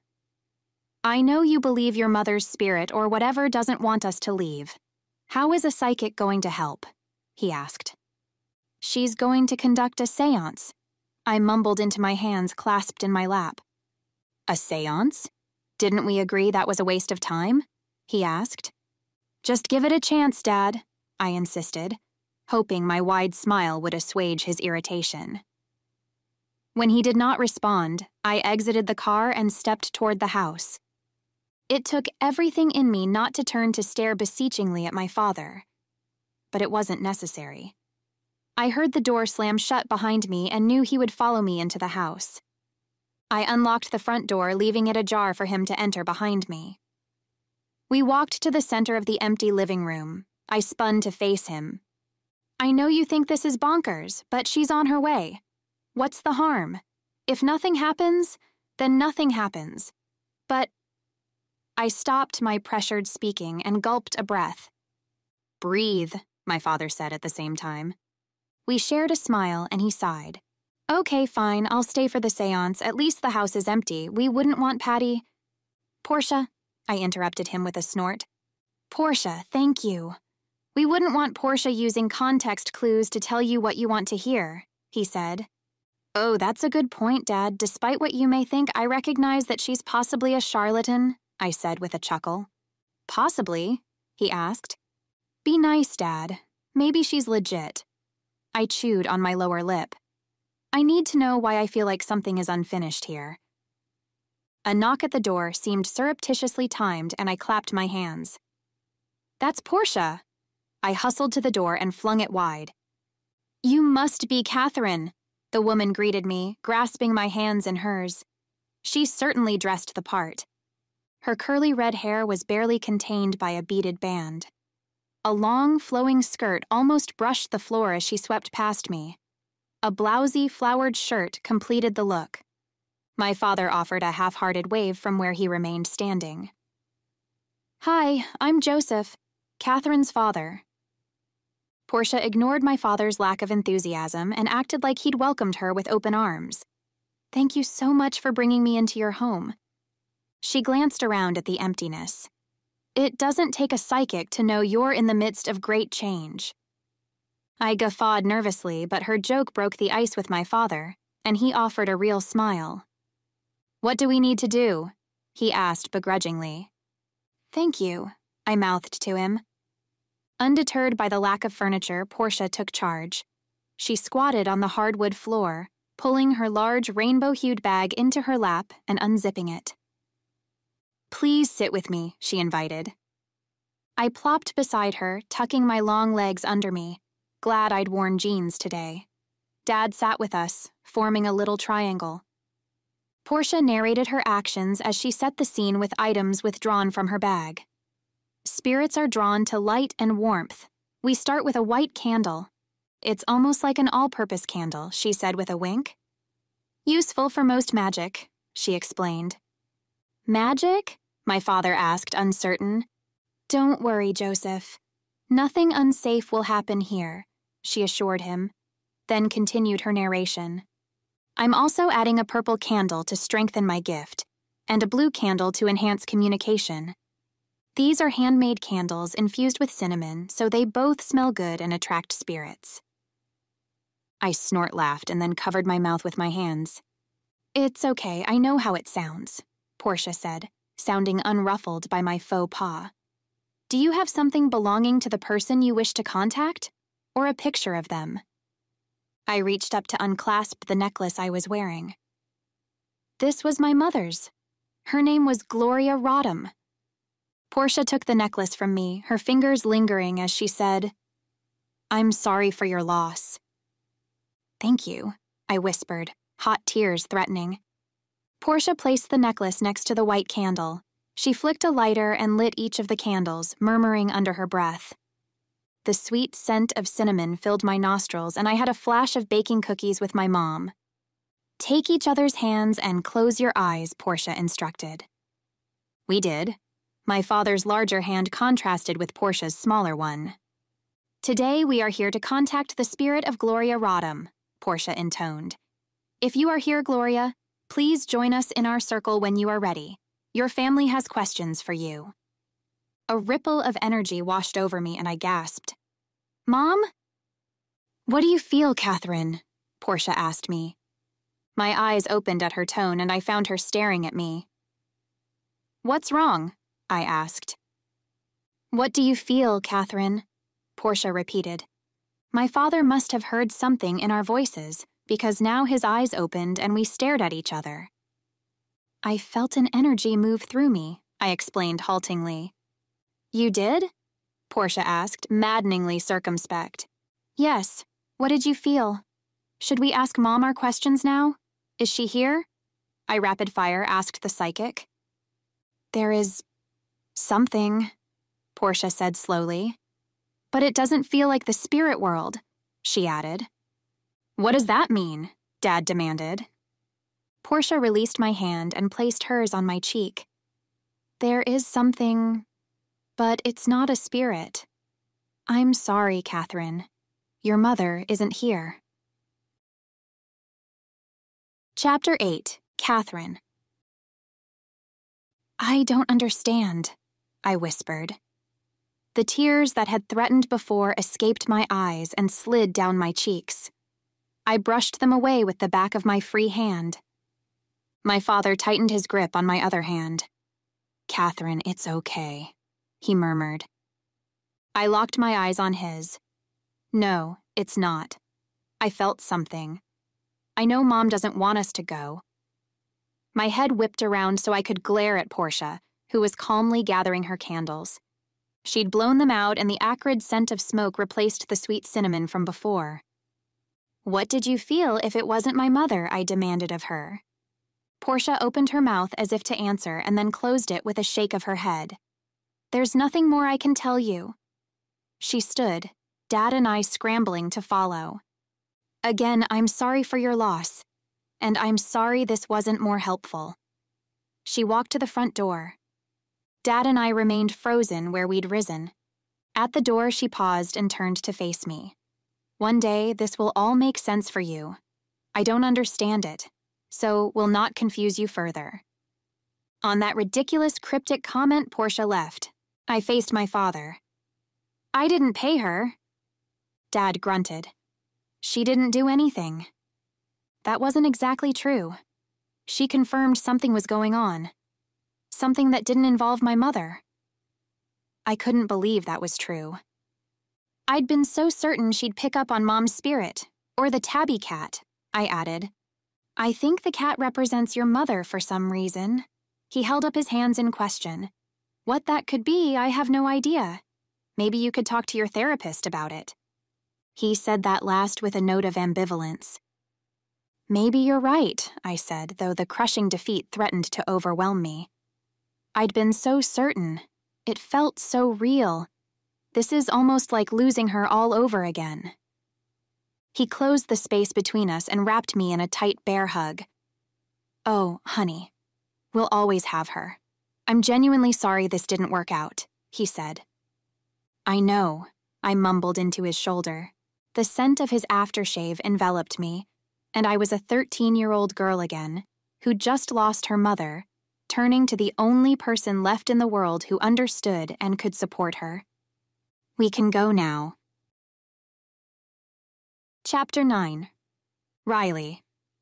I know you believe your mother's spirit or whatever doesn't want us to leave. How is a psychic going to help? He asked. She's going to conduct a seance. I mumbled into my hands clasped in my lap. A seance? Didn't we agree that was a waste of time? He asked. Just give it a chance, Dad, I insisted, hoping my wide smile would assuage his irritation. When he did not respond, I exited the car and stepped toward the house. It took everything in me not to turn to stare beseechingly at my father. But it wasn't necessary. I heard the door slam shut behind me and knew he would follow me into the house. I unlocked the front door, leaving it ajar for him to enter behind me. We walked to the center of the empty living room. I spun to face him. I know you think this is bonkers, but she's on her way. What's the harm? If nothing happens, then nothing happens. But... I stopped my pressured speaking and gulped a breath. Breathe, my father said at the same time. We shared a smile and he sighed. Okay, fine, I'll stay for the seance. At least the house is empty. We wouldn't want Patty... Portia, I interrupted him with a snort. Portia, thank you. We wouldn't want Portia using context clues to tell you what you want to hear, he said. Oh, that's a good point, Dad. Despite what you may think, I recognize that she's possibly a charlatan, I said with a chuckle. Possibly, he asked. Be nice, Dad. Maybe she's legit. I chewed on my lower lip. I need to know why I feel like something is unfinished here. A knock at the door seemed surreptitiously timed, and I clapped my hands. That's Portia. I hustled to the door and flung it wide. You must be Catherine, the woman greeted me, grasping my hands in hers. She certainly dressed the part. Her curly red hair was barely contained by a beaded band. A long, flowing skirt almost brushed the floor as she swept past me. A blousy, flowered shirt completed the look. My father offered a half-hearted wave from where he remained standing. Hi, I'm Joseph, Catherine's father. Portia ignored my father's lack of enthusiasm and acted like he'd welcomed her with open arms. Thank you so much for bringing me into your home. She glanced around at the emptiness. It doesn't take a psychic to know you're in the midst of great change. I guffawed nervously, but her joke broke the ice with my father, and he offered a real smile. What do we need to do? He asked begrudgingly. Thank you, I mouthed to him. Undeterred by the lack of furniture, Portia took charge. She squatted on the hardwood floor, pulling her large rainbow-hued bag into her lap and unzipping it. Please sit with me, she invited. I plopped beside her, tucking my long legs under me, glad I'd worn jeans today. Dad sat with us, forming a little triangle. Portia narrated her actions as she set the scene with items withdrawn from her bag. Spirits are drawn to light and warmth. We start with a white candle. It's almost like an all-purpose candle, she said with a wink. Useful for most magic, she explained. Magic? My father asked, uncertain. Don't worry, Joseph. Nothing unsafe will happen here, she assured him, then continued her narration. I'm also adding a purple candle to strengthen my gift, and a blue candle to enhance communication. These are handmade candles infused with cinnamon, so they both smell good and attract spirits. I snort-laughed and then covered my mouth with my hands. It's okay, I know how it sounds, Portia said, sounding unruffled by my faux pas. Do you have something belonging to the person you wish to contact? Or a picture of them? I reached up to unclasp the necklace I was wearing. This was my mother's. Her name was Gloria Rodham. Portia took the necklace from me, her fingers lingering as she said, I'm sorry for your loss. Thank you, I whispered, hot tears threatening. Portia placed the necklace next to the white candle. She flicked a lighter and lit each of the candles, murmuring under her breath. The sweet scent of cinnamon filled my nostrils, and I had a flash of baking cookies with my mom. Take each other's hands and close your eyes, Portia instructed. We did. My father's larger hand contrasted with Portia's smaller one. Today we are here to contact the spirit of Gloria Rodham, Portia intoned. If you are here, Gloria, please join us in our circle when you are ready. Your family has questions for you. A ripple of energy washed over me and I gasped. Mom? What do you feel, Catherine? Portia asked me. My eyes opened at her tone and I found her staring at me. What's wrong? I asked. What do you feel, Catherine? Portia repeated. My father must have heard something in our voices, because now his eyes opened and we stared at each other. I felt an energy move through me, I explained haltingly. You did? Portia asked, maddeningly circumspect. Yes. What did you feel? Should we ask Mom our questions now? Is she here? I rapid-fire asked the psychic. There is something, Portia said slowly. But it doesn't feel like the spirit world, she added. What does that mean? Dad demanded. Portia released my hand and placed hers on my cheek. There is something, but it's not a spirit. I'm sorry, Catherine. Your mother isn't here. Chapter eight, Catherine. I don't understand, I whispered. The tears that had threatened before escaped my eyes and slid down my cheeks. I brushed them away with the back of my free hand. My father tightened his grip on my other hand. Catherine, it's okay, he murmured. I locked my eyes on his. No, it's not. I felt something. I know Mom doesn't want us to go. My head whipped around so I could glare at Portia, who was calmly gathering her candles. She'd blown them out and the acrid scent of smoke replaced the sweet cinnamon from before. What did you feel if it wasn't my mother? I demanded of her. Portia opened her mouth as if to answer and then closed it with a shake of her head. There's nothing more I can tell you. She stood, Dad and I scrambling to follow. Again, I'm sorry for your loss, and I'm sorry this wasn't more helpful. She walked to the front door. Dad and I remained frozen where we'd risen. At the door, she paused and turned to face me. One day, this will all make sense for you. I don't understand it, so will not confuse you further. On that ridiculous cryptic comment, Portia left. I faced my father. I didn't pay her. Dad grunted. She didn't do anything. That wasn't exactly true. She confirmed something was going on. Something that didn't involve my mother. I couldn't believe that was true. I'd been so certain she'd pick up on Mom's spirit, or the tabby cat, I added. I think the cat represents your mother for some reason. He held up his hands in question. What that could be, I have no idea. Maybe you could talk to your therapist about it. He said that last with a note of ambivalence. Maybe you're right, I said, though the crushing defeat threatened to overwhelm me. I'd been so certain. It felt so real. This is almost like losing her all over again. He closed the space between us and wrapped me in a tight bear hug. Oh, honey, we'll always have her. I'm genuinely sorry this didn't work out, he said. I know, I mumbled into his shoulder. The scent of his aftershave enveloped me, and I was a thirteen-year-old girl again, who'd just lost her mother, turning to the only person left in the world who understood and could support her. We can go now. Chapter nine. Riley.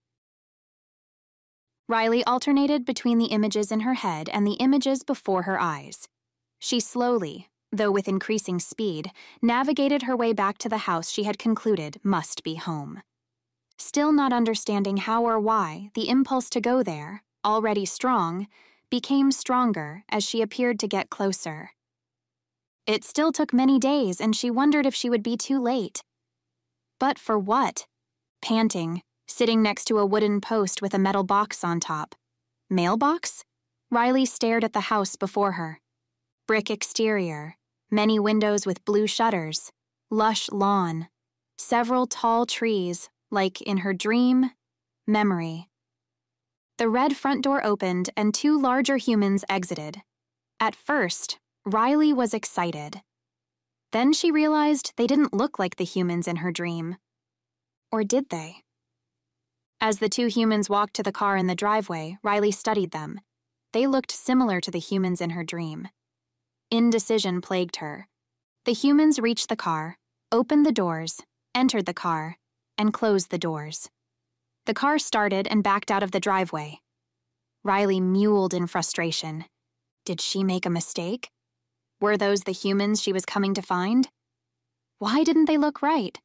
Riley alternated between the images in her head and the images before her eyes. She slowly, though with increasing speed, navigated her way back to the house she had concluded must be home. Still not understanding how or why, the impulse to go there, already strong, became stronger as she appeared to get closer. It still took many days, and she wondered if she would be too late. But for what? Panting, sitting next to a wooden post with a metal box on top. Mailbox? Riley stared at the house before her. Brick exterior, many windows with blue shutters, lush lawn, several tall trees, like in her dream, memory. The red front door opened and two larger humans exited. At first, Riley was excited. Then she realized they didn't look like the humans in her dream. Or did they? As the two humans walked to the car in the driveway, Riley studied them. They looked similar to the humans in her dream. Indecision plagued her. The humans reached the car, opened the doors, entered the car, and closed the doors. The car started and backed out of the driveway. Riley mewled in frustration. Did she make a mistake? Were those the humans she was coming to find? Why didn't they look right?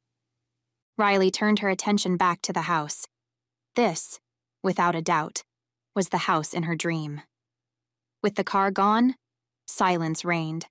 Riley turned her attention back to the house. This, without a doubt, was the house in her dream. With the car gone, silence reigned.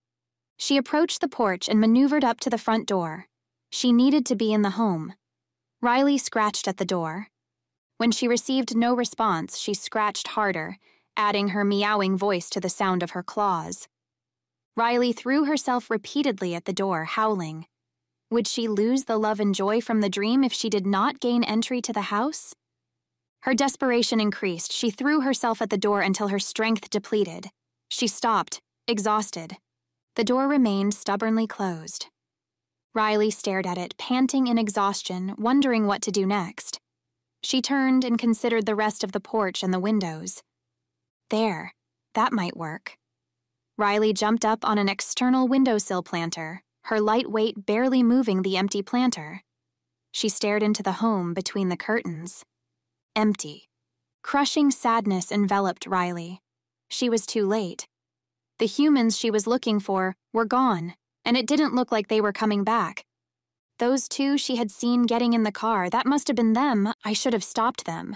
She approached the porch and maneuvered up to the front door. She needed to be in the home. Riley scratched at the door. When she received no response, she scratched harder, adding her meowing voice to the sound of her claws. Riley threw herself repeatedly at the door, howling. Would she lose the love and joy from the dream if she did not gain entry to the house? Her desperation increased. She threw herself at the door until her strength depleted. She stopped, exhausted. The door remained stubbornly closed. Riley stared at it, panting in exhaustion, wondering what to do next. She turned and considered the rest of the porch and the windows. There, that might work. Riley jumped up on an external windowsill planter, her light weight barely moving the empty planter. She stared into the home between the curtains. Empty. Crushing sadness enveloped Riley. She was too late. The humans she was looking for were gone, and it didn't look like they were coming back. Those two she had seen getting in the car, that must have been them. I should have stopped them.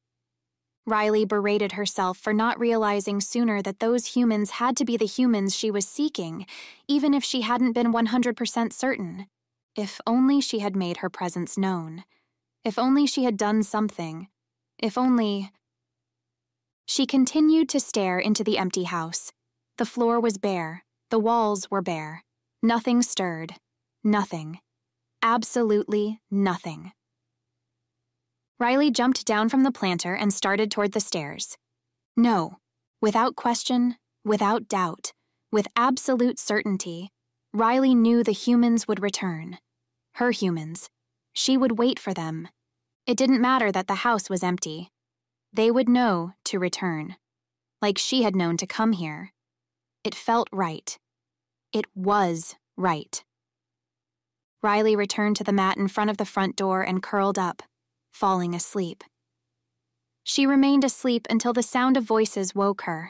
Riley berated herself for not realizing sooner that those humans had to be the humans she was seeking, even if she hadn't been one hundred percent certain. If only she had made her presence known. If only she had done something. If only... She continued to stare into the empty house. The floor was bare. The walls were bare. Nothing stirred. Nothing. Absolutely nothing. Riley jumped down from the planter and started toward the stairs. No, without question, without doubt, with absolute certainty, Riley knew the humans would return. Her humans. She would wait for them. It didn't matter that the house was empty. They would know to return, like she had known to come here. It felt right. It was right. Riley returned to the mat in front of the front door and curled up, falling asleep. She remained asleep until the sound of voices woke her.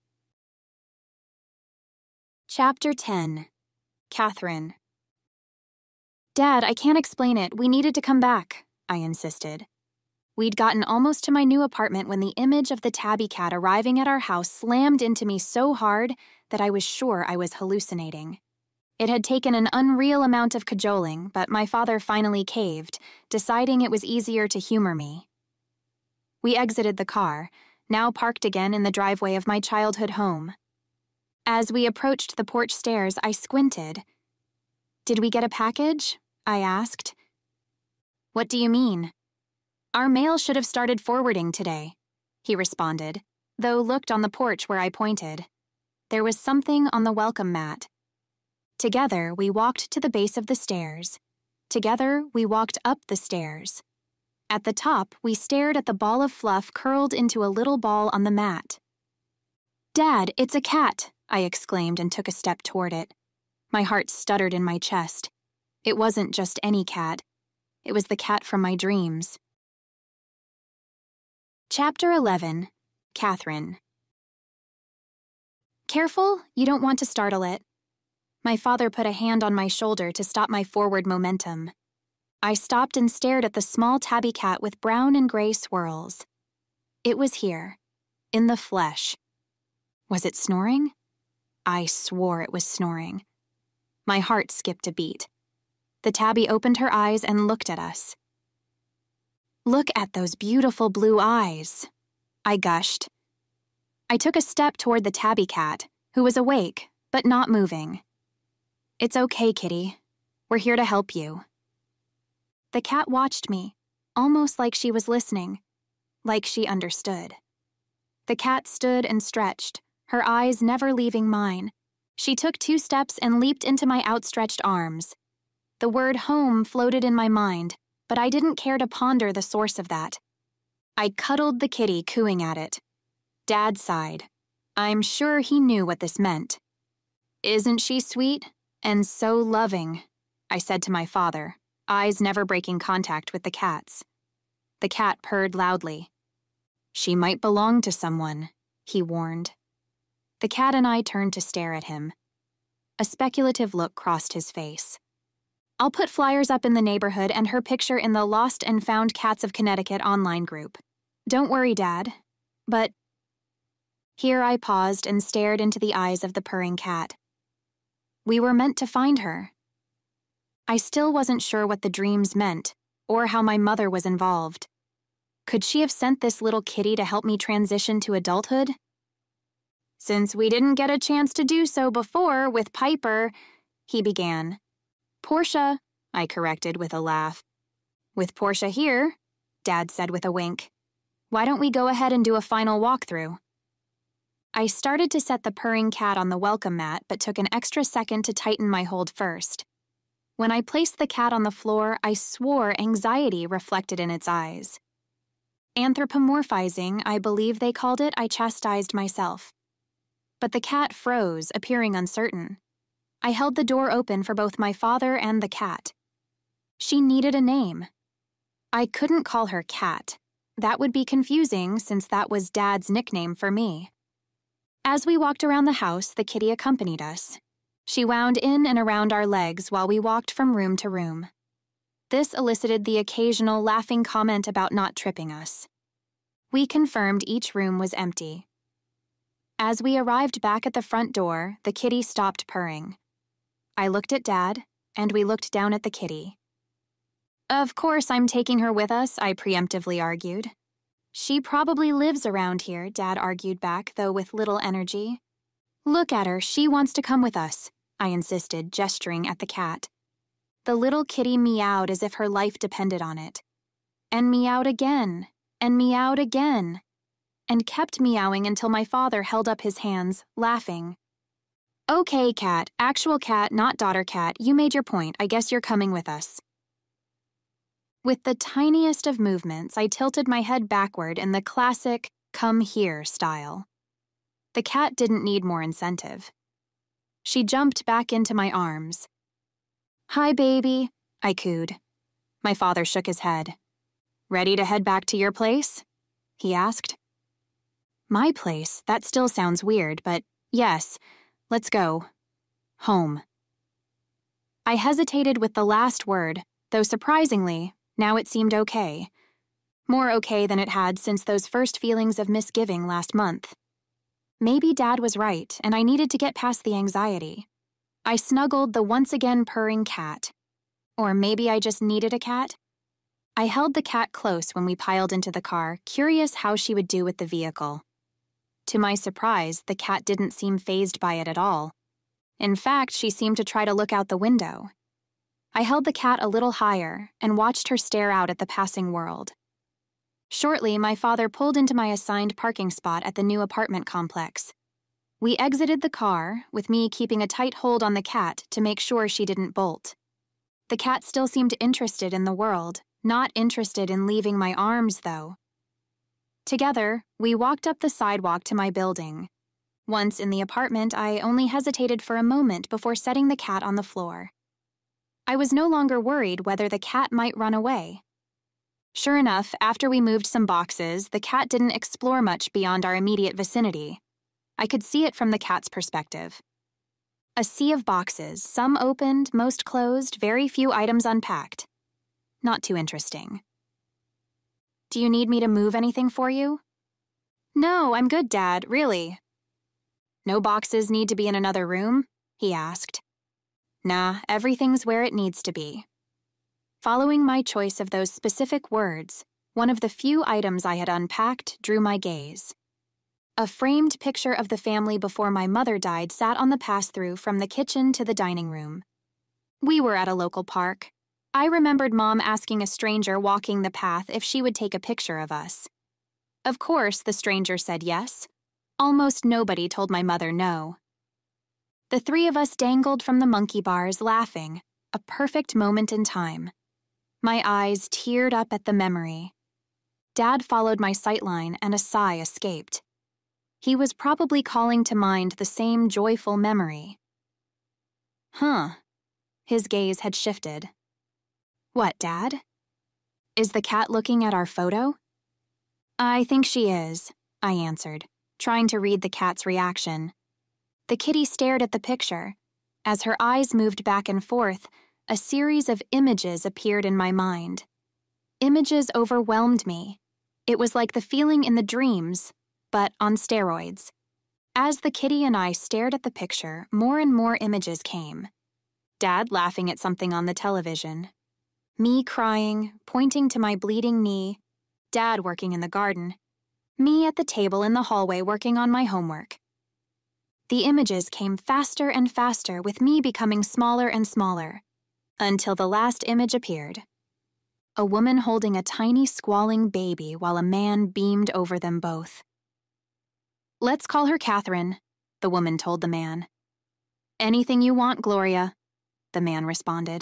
Chapter ten. Catherine. Dad, I can't explain it. We needed to come back, I insisted. We'd gotten almost to my new apartment when the image of the tabby cat arriving at our house slammed into me so hard that I was sure I was hallucinating. It had taken an unreal amount of cajoling, but my father finally caved, deciding it was easier to humor me. We exited the car, now parked again in the driveway of my childhood home. As we approached the porch stairs, I squinted. Did we get a package? I asked. What do you mean? Our mail should have started forwarding today, he responded, though looked on the porch where I pointed. There was something on the welcome mat. Together, we walked to the base of the stairs. Together, we walked up the stairs. At the top, we stared at the ball of fluff curled into a little ball on the mat. "Dad, it's a cat," I exclaimed and took a step toward it. My heart stuttered in my chest. It wasn't just any cat. It was the cat from my dreams. Chapter eleven. Catherine. "Careful, you don't want to startle it." My father put a hand on my shoulder to stop my forward momentum. I stopped and stared at the small tabby cat with brown and gray swirls. It was here, in the flesh. Was it snoring? I swore it was snoring. My heart skipped a beat. The tabby opened her eyes and looked at us. "Look at those beautiful blue eyes," I gushed. I took a step toward the tabby cat, who was awake, but not moving. "It's okay, kitty. We're here to help you." The cat watched me, almost like she was listening, like she understood. The cat stood and stretched, her eyes never leaving mine. She took two steps and leaped into my outstretched arms. The word home floated in my mind, but I didn't care to ponder the source of that. I cuddled the kitty, cooing at it. Dad sighed. I'm sure he knew what this meant. "Isn't she sweet? And so loving," I said to my father, eyes never breaking contact with the cat's. The cat purred loudly. "She might belong to someone," he warned. The cat and I turned to stare at him. A speculative look crossed his face. "I'll put flyers up in the neighborhood and her picture in the Lost and Found Cats of Connecticut online group. Don't worry, Dad. But..." Here I paused and stared into the eyes of the purring cat. We were meant to find her. I still wasn't sure what the dreams meant, or how my mother was involved. Could she have sent this little kitty to help me transition to adulthood? "Since we didn't get a chance to do so before with Piper," he began. "Portia," I corrected with a laugh. "With Portia here," Dad said with a wink. "Why don't we go ahead and do a final walkthrough?" I started to set the purring cat on the welcome mat, but took an extra second to tighten my hold first. When I placed the cat on the floor, I swore anxiety reflected in its eyes. Anthropomorphizing, I believe they called it, I chastised myself. But the cat froze, appearing uncertain. I held the door open for both my father and the cat. She needed a name. I couldn't call her Cat. That would be confusing since that was Dad's nickname for me. As we walked around the house, the kitty accompanied us. She wound in and around our legs while we walked from room to room. This elicited the occasional laughing comment about not tripping us. We confirmed each room was empty. As we arrived back at the front door, the kitty stopped purring. I looked at Dad, and we looked down at the kitty. "Of course I'm taking her with us," I preemptively argued. "She probably lives around here," Dad argued back, though with little energy. "Look at her, she wants to come with us," I insisted, gesturing at the cat. The little kitty meowed as if her life depended on it. And meowed again, and meowed again, and kept meowing until my father held up his hands, laughing. "Okay, cat, actual cat, not daughter cat, you made your point, I guess you're coming with us." With the tiniest of movements, I tilted my head backward in the classic "come here" style. The cat didn't need more incentive. She jumped back into my arms. "Hi, baby," I cooed. My father shook his head. "Ready to head back to your place?" he asked. My place? That still sounds weird, but yes, let's go. Home. I hesitated with the last word, though surprisingly, now it seemed okay. More okay than it had since those first feelings of misgiving last month. Maybe Dad was right, and I needed to get past the anxiety. I snuggled the once again purring cat. Or maybe I just needed a cat? I held the cat close when we piled into the car, curious how she would do with the vehicle. To my surprise, the cat didn't seem fazed by it at all. In fact, she seemed to try to look out the window. I held the cat a little higher and watched her stare out at the passing world. Shortly, my father pulled into my assigned parking spot at the new apartment complex. We exited the car, with me keeping a tight hold on the cat to make sure she didn't bolt. The cat still seemed interested in the world, not interested in leaving my arms, though. Together, we walked up the sidewalk to my building. Once in the apartment, I only hesitated for a moment before setting the cat on the floor. I was no longer worried whether the cat might run away. Sure enough, after we moved some boxes, the cat didn't explore much beyond our immediate vicinity. I could see it from the cat's perspective. A sea of boxes, some opened, most closed, very few items unpacked. Not too interesting. Do you need me to move anything for you? No, I'm good, Dad, really. No boxes need to be in another room? He asked. Nah, everything's where it needs to be. Following my choice of those specific words, one of the few items I had unpacked drew my gaze. A framed picture of the family before my mother died sat on the pass-through from the kitchen to the dining room. We were at a local park. I remembered Mom asking a stranger walking the path if she would take a picture of us. Of course, the stranger said yes. Almost nobody told my mother no. The three of us dangled from the monkey bars, laughing, a perfect moment in time. My eyes teared up at the memory. Dad followed my sightline and a sigh escaped. He was probably calling to mind the same joyful memory. Huh. His gaze had shifted. What, Dad? Is the cat looking at our photo? I think she is, I answered, trying to read the cat's reaction. The kitty stared at the picture. As her eyes moved back and forth, a series of images appeared in my mind. Images overwhelmed me. It was like the feeling in the dreams, but on steroids. As the kitty and I stared at the picture, more and more images came. Dad laughing at something on the television. Me crying, pointing to my bleeding knee. Dad working in the garden. Me at the table in the hallway working on my homework. The images came faster and faster, with me becoming smaller and smaller, until the last image appeared. A woman holding a tiny squalling baby while a man beamed over them both. Let's call her Catherine, the woman told the man. Anything you want, Gloria, the man responded.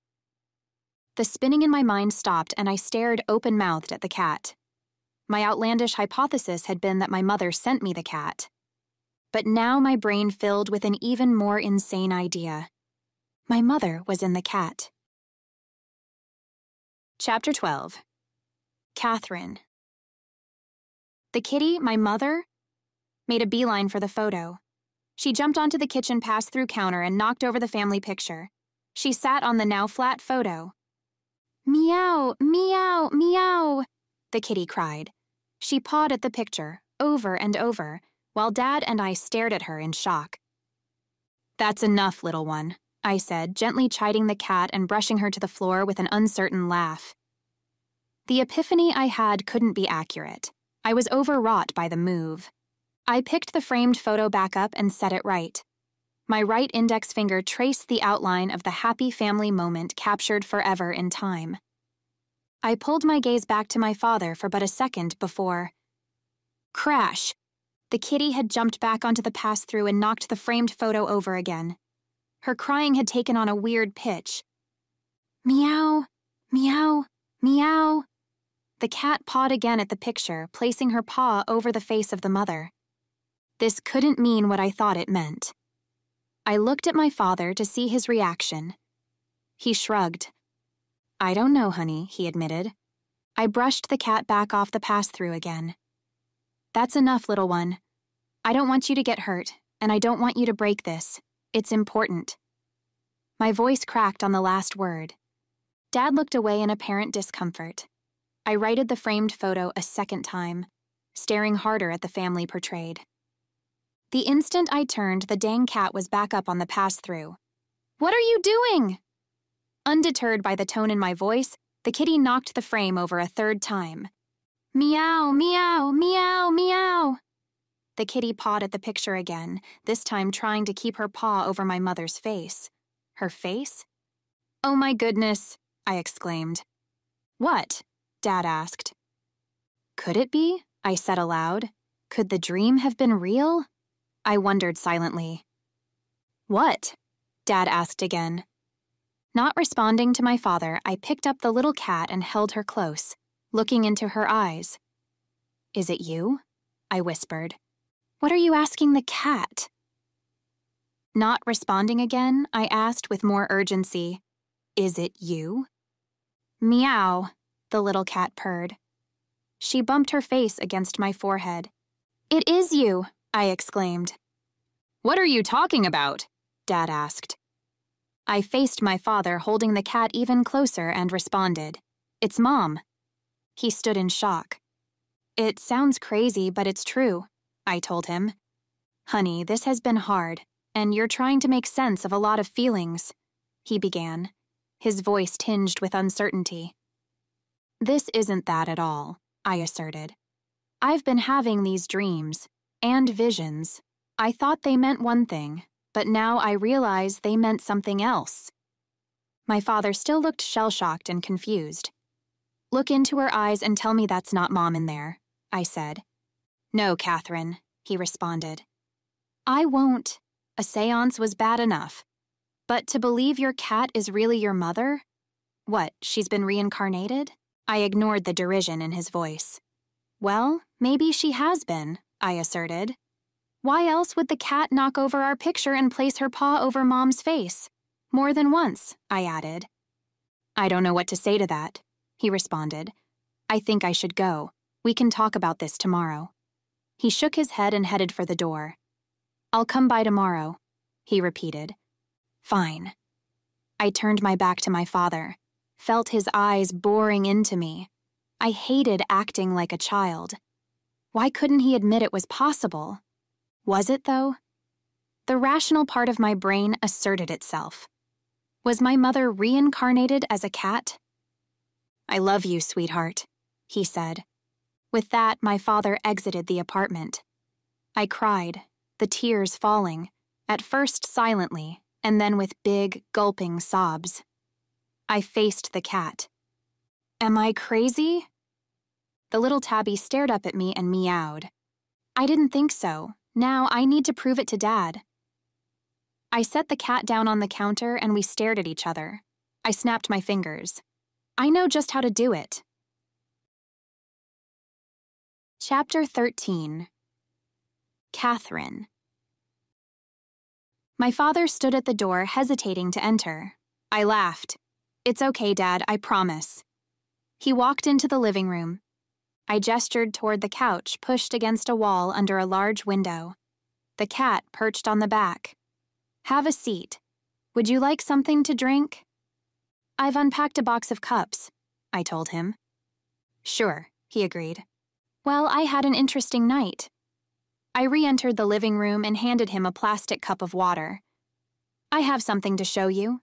The spinning in my mind stopped and I stared open-mouthed at the cat. My outlandish hypothesis had been that my mother sent me the cat. But now my brain filled with an even more insane idea. My mother was in the cat. Chapter twelve. Catherine. The kitty, my mother, made a beeline for the photo. She jumped onto the kitchen pass-through counter and knocked over the family picture. She sat on the now flat photo. Meow, meow, meow, the kitty cried. She pawed at the picture, over and over, while Dad and I stared at her in shock. That's enough, little one, I said, gently chiding the cat and brushing her to the floor with an uncertain laugh. The epiphany I had couldn't be accurate. I was overwrought by the move. I picked the framed photo back up and set it right. My right index finger traced the outline of the happy family moment captured forever in time. I pulled my gaze back to my father for but a second before... Crash! The kitty had jumped back onto the pass-through and knocked the framed photo over again. Her crying had taken on a weird pitch. Meow, meow, meow. The cat pawed again at the picture, placing her paw over the face of the mother. This couldn't mean what I thought it meant. I looked at my father to see his reaction. He shrugged. I don't know, honey, he admitted. I brushed the cat back off the pass-through again. That's enough, little one. I don't want you to get hurt, and I don't want you to break this. It's important. My voice cracked on the last word. Dad looked away in apparent discomfort. I righted the framed photo a second time, staring harder at the family portrayed. The instant I turned, the dang cat was back up on the pass-through. What are you doing? Undeterred by the tone in my voice, the kitty knocked the frame over a third time. Meow, meow, meow, meow. The kitty pawed at the picture again, this time trying to keep her paw over my mother's face. Her face? Oh my goodness, I exclaimed. What? Dad asked. Could it be? I said aloud. Could the dream have been real? I wondered silently. What? Dad asked again. Not responding to my father, I picked up the little cat and held her close, looking into her eyes. "Is it you?" I whispered. "What are you asking the cat?" Not responding again, I asked with more urgency, "Is it you?" "Meow," the little cat purred. She bumped her face against my forehead. "It is you," I exclaimed. "What are you talking about?" Dad asked. I faced my father, holding the cat even closer, and responded, "It's Mom." He stood in shock. "It sounds crazy, but it's true," I told him. "Honey, this has been hard, and you're trying to make sense of a lot of feelings," he began, his voice tinged with uncertainty. "This isn't that at all," I asserted. "I've been having these dreams, and visions. I thought they meant one thing, but now I realize they meant something else." My father still looked shell-shocked and confused. "Look into her eyes and tell me that's not Mom in there," I said. "No, Catherine," he responded. "I won't. A seance was bad enough. But to believe your cat is really your mother? What, she's been reincarnated?" I ignored the derision in his voice. "Well, maybe she has been," I asserted. "Why else would the cat knock over our picture and place her paw over Mom's face? More than once," I added. "I don't know what to say to that," he responded. "I think I should go. We can talk about this tomorrow." He shook his head and headed for the door. "I'll come by tomorrow," he repeated. "Fine." I turned my back to my father, felt his eyes boring into me. I hated acting like a child. Why couldn't he admit it was possible? Was it, though? The rational part of my brain asserted itself. Was my mother reincarnated as a cat? "I love you, sweetheart," he said. With that, my father exited the apartment. I cried, the tears falling, at first silently, and then with big, gulping sobs. I faced the cat. "Am I crazy?" The little tabby stared up at me and meowed. "I didn't think so. Now I need to prove it to Dad." I set the cat down on the counter and we stared at each other. I snapped my fingers. "I know just how to do it." Chapter thirteen. Catherine. My father stood at the door, hesitating to enter. I laughed. "It's okay, Dad, I promise." He walked into the living room. I gestured toward the couch pushed against a wall under a large window. The cat perched on the back. "Have a seat. Would you like something to drink?" "I've unpacked a box of cups," I told him. "Sure," he agreed. "Well, I had an interesting night." I re-entered the living room and handed him a plastic cup of water. "I have something to show you."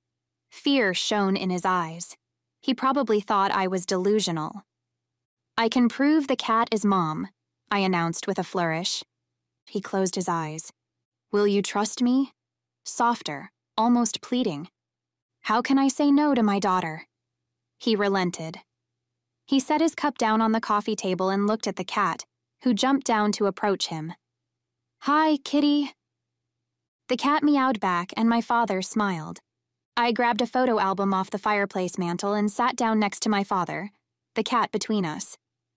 Fear shone in his eyes. He probably thought I was delusional. "I can prove the cat is Mom," I announced with a flourish. He closed his eyes. "Will you trust me?" Softer, almost pleading. "How can I say no to my daughter?" He relented. He set his cup down on the coffee table and looked at the cat, who jumped down to approach him. "Hi, kitty." The cat meowed back, and my father smiled. I grabbed a photo album off the fireplace mantel and sat down next to my father, the cat between us.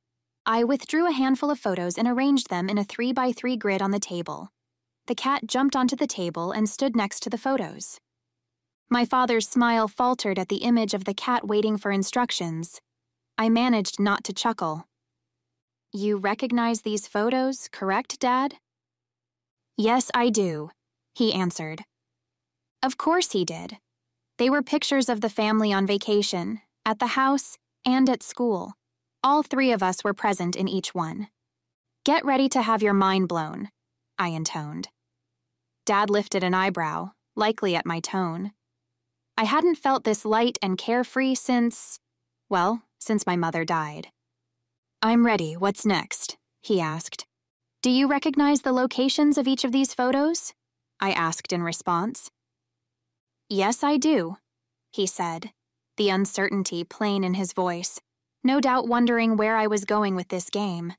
I withdrew a handful of photos and arranged them in a three by three grid on the table. The cat jumped onto the table and stood next to the photos. My father's smile faltered at the image of the cat waiting for instructions. I managed not to chuckle. "You recognize these photos, correct, Dad?" "Yes, I do," he answered. Of course he did. They were pictures of the family on vacation, at the house, and at school. All three of us were present in each one. "Get ready to have your mind blown," I intoned. Dad lifted an eyebrow, likely at my tone. I hadn't felt this light and carefree since, well, since my mother died. "I'm ready. What's next?" he asked. "Do you recognize the locations of each of these photos?" I asked in response. "Yes, I do," he said, the uncertainty plain in his voice, no doubt wondering where I was going with this game.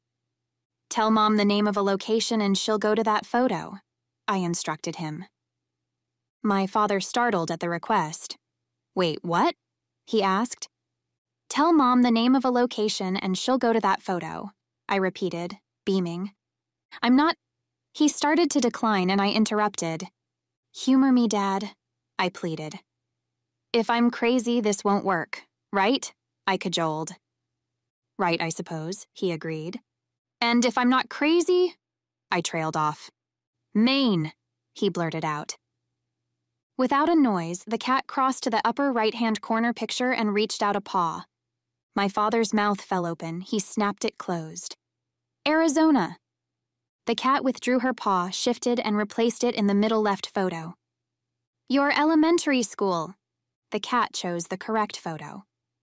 "Tell Mom the name of a location and she'll go to that photo," I instructed him. My father startled at the request. Wait, what? He asked. Tell Mom the name of a location and she'll go to that photo, I repeated, beaming. I'm not... He started to decline and I interrupted. Humor me, Dad, I pleaded. If I'm crazy, this won't work, right? I cajoled. Right, I suppose, he agreed. And if I'm not crazy? I trailed off. Maine, he blurted out. Without a noise, the cat crossed to the upper right-hand corner picture and reached out a paw. My father's mouth fell open. He snapped it closed. Arizona. The cat withdrew her paw, shifted, and replaced it in the middle left photo. Your elementary school. The cat chose the correct photo.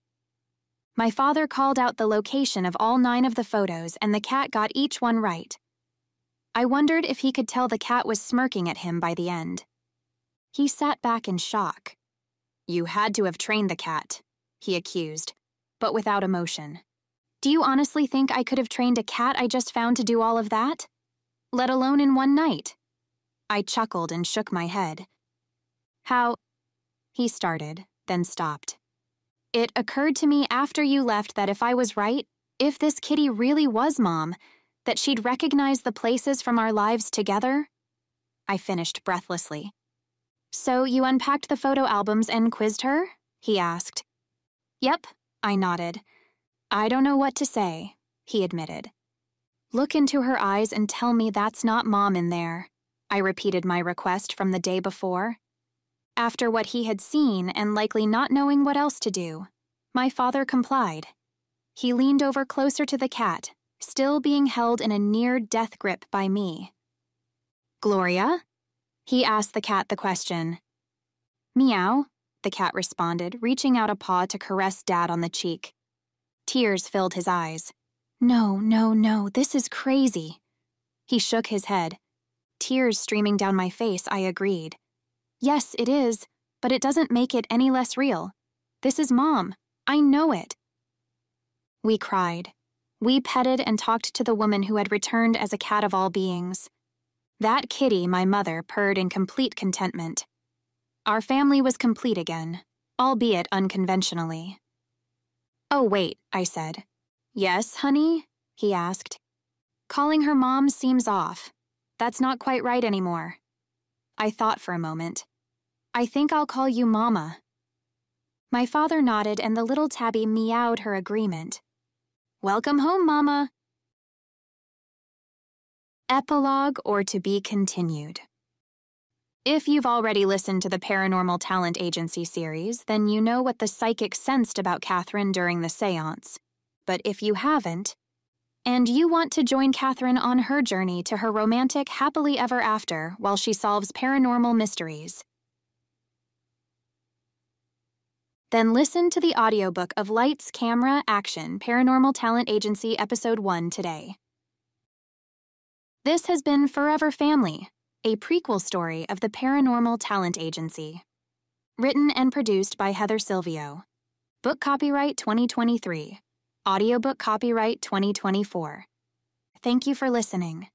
My father called out the location of all nine of the photos, and the cat got each one right. I wondered if he could tell the cat was smirking at him by the end. He sat back in shock. You had to have trained the cat, he accused, but without emotion. Do you honestly think I could have trained a cat I just found to do all of that? Let alone in one night? I chuckled and shook my head. How? He started, then stopped. It occurred to me after you left that if I was right, if this kitty really was Mom, that she'd recognize the places from our lives together. I finished breathlessly. So you unpacked the photo albums and quizzed her? He asked. Yep, I nodded. I don't know what to say, he admitted. Look into her eyes and tell me that's not Mom in there, I repeated my request from the day before. After what he had seen and likely not knowing what else to do, my father complied. He leaned over closer to the cat, still being held in a near-death grip by me. Gloria? He asked the cat the question. Meow, the cat responded, reaching out a paw to caress Dad on the cheek. Tears filled his eyes. No, no, no, this is crazy. He shook his head. Tears streaming down my face, I agreed. Yes, it is, but it doesn't make it any less real. This is Mom. I know it. We cried. We petted and talked to the woman who had returned as a cat of all beings. That kitty, my mother, purred in complete contentment. Our family was complete again, albeit unconventionally. Oh, wait, I said. Yes, honey? He asked. Calling her Mom seems off. That's not quite right anymore. I thought for a moment. I think I'll call you Mama. My father nodded and the little tabby meowed her agreement. Welcome home, Mama. Epilogue or to be continued. If you've already listened to the Paranormal Talent Agency series, then you know what the psychic sensed about Catherine during the seance. But if you haven't, and you want to join Catherine on her journey to her romantic happily ever after while she solves paranormal mysteries, then listen to the audiobook of Lights, Camera, Action, Paranormal Talent Agency Episode one today. This has been Furever Family, a prequel story of the Paranormal Talent Agency. Written and produced by Heather Silvio. Book copyright twenty twenty-three. Audiobook copyright twenty twenty-four. Thank you for listening.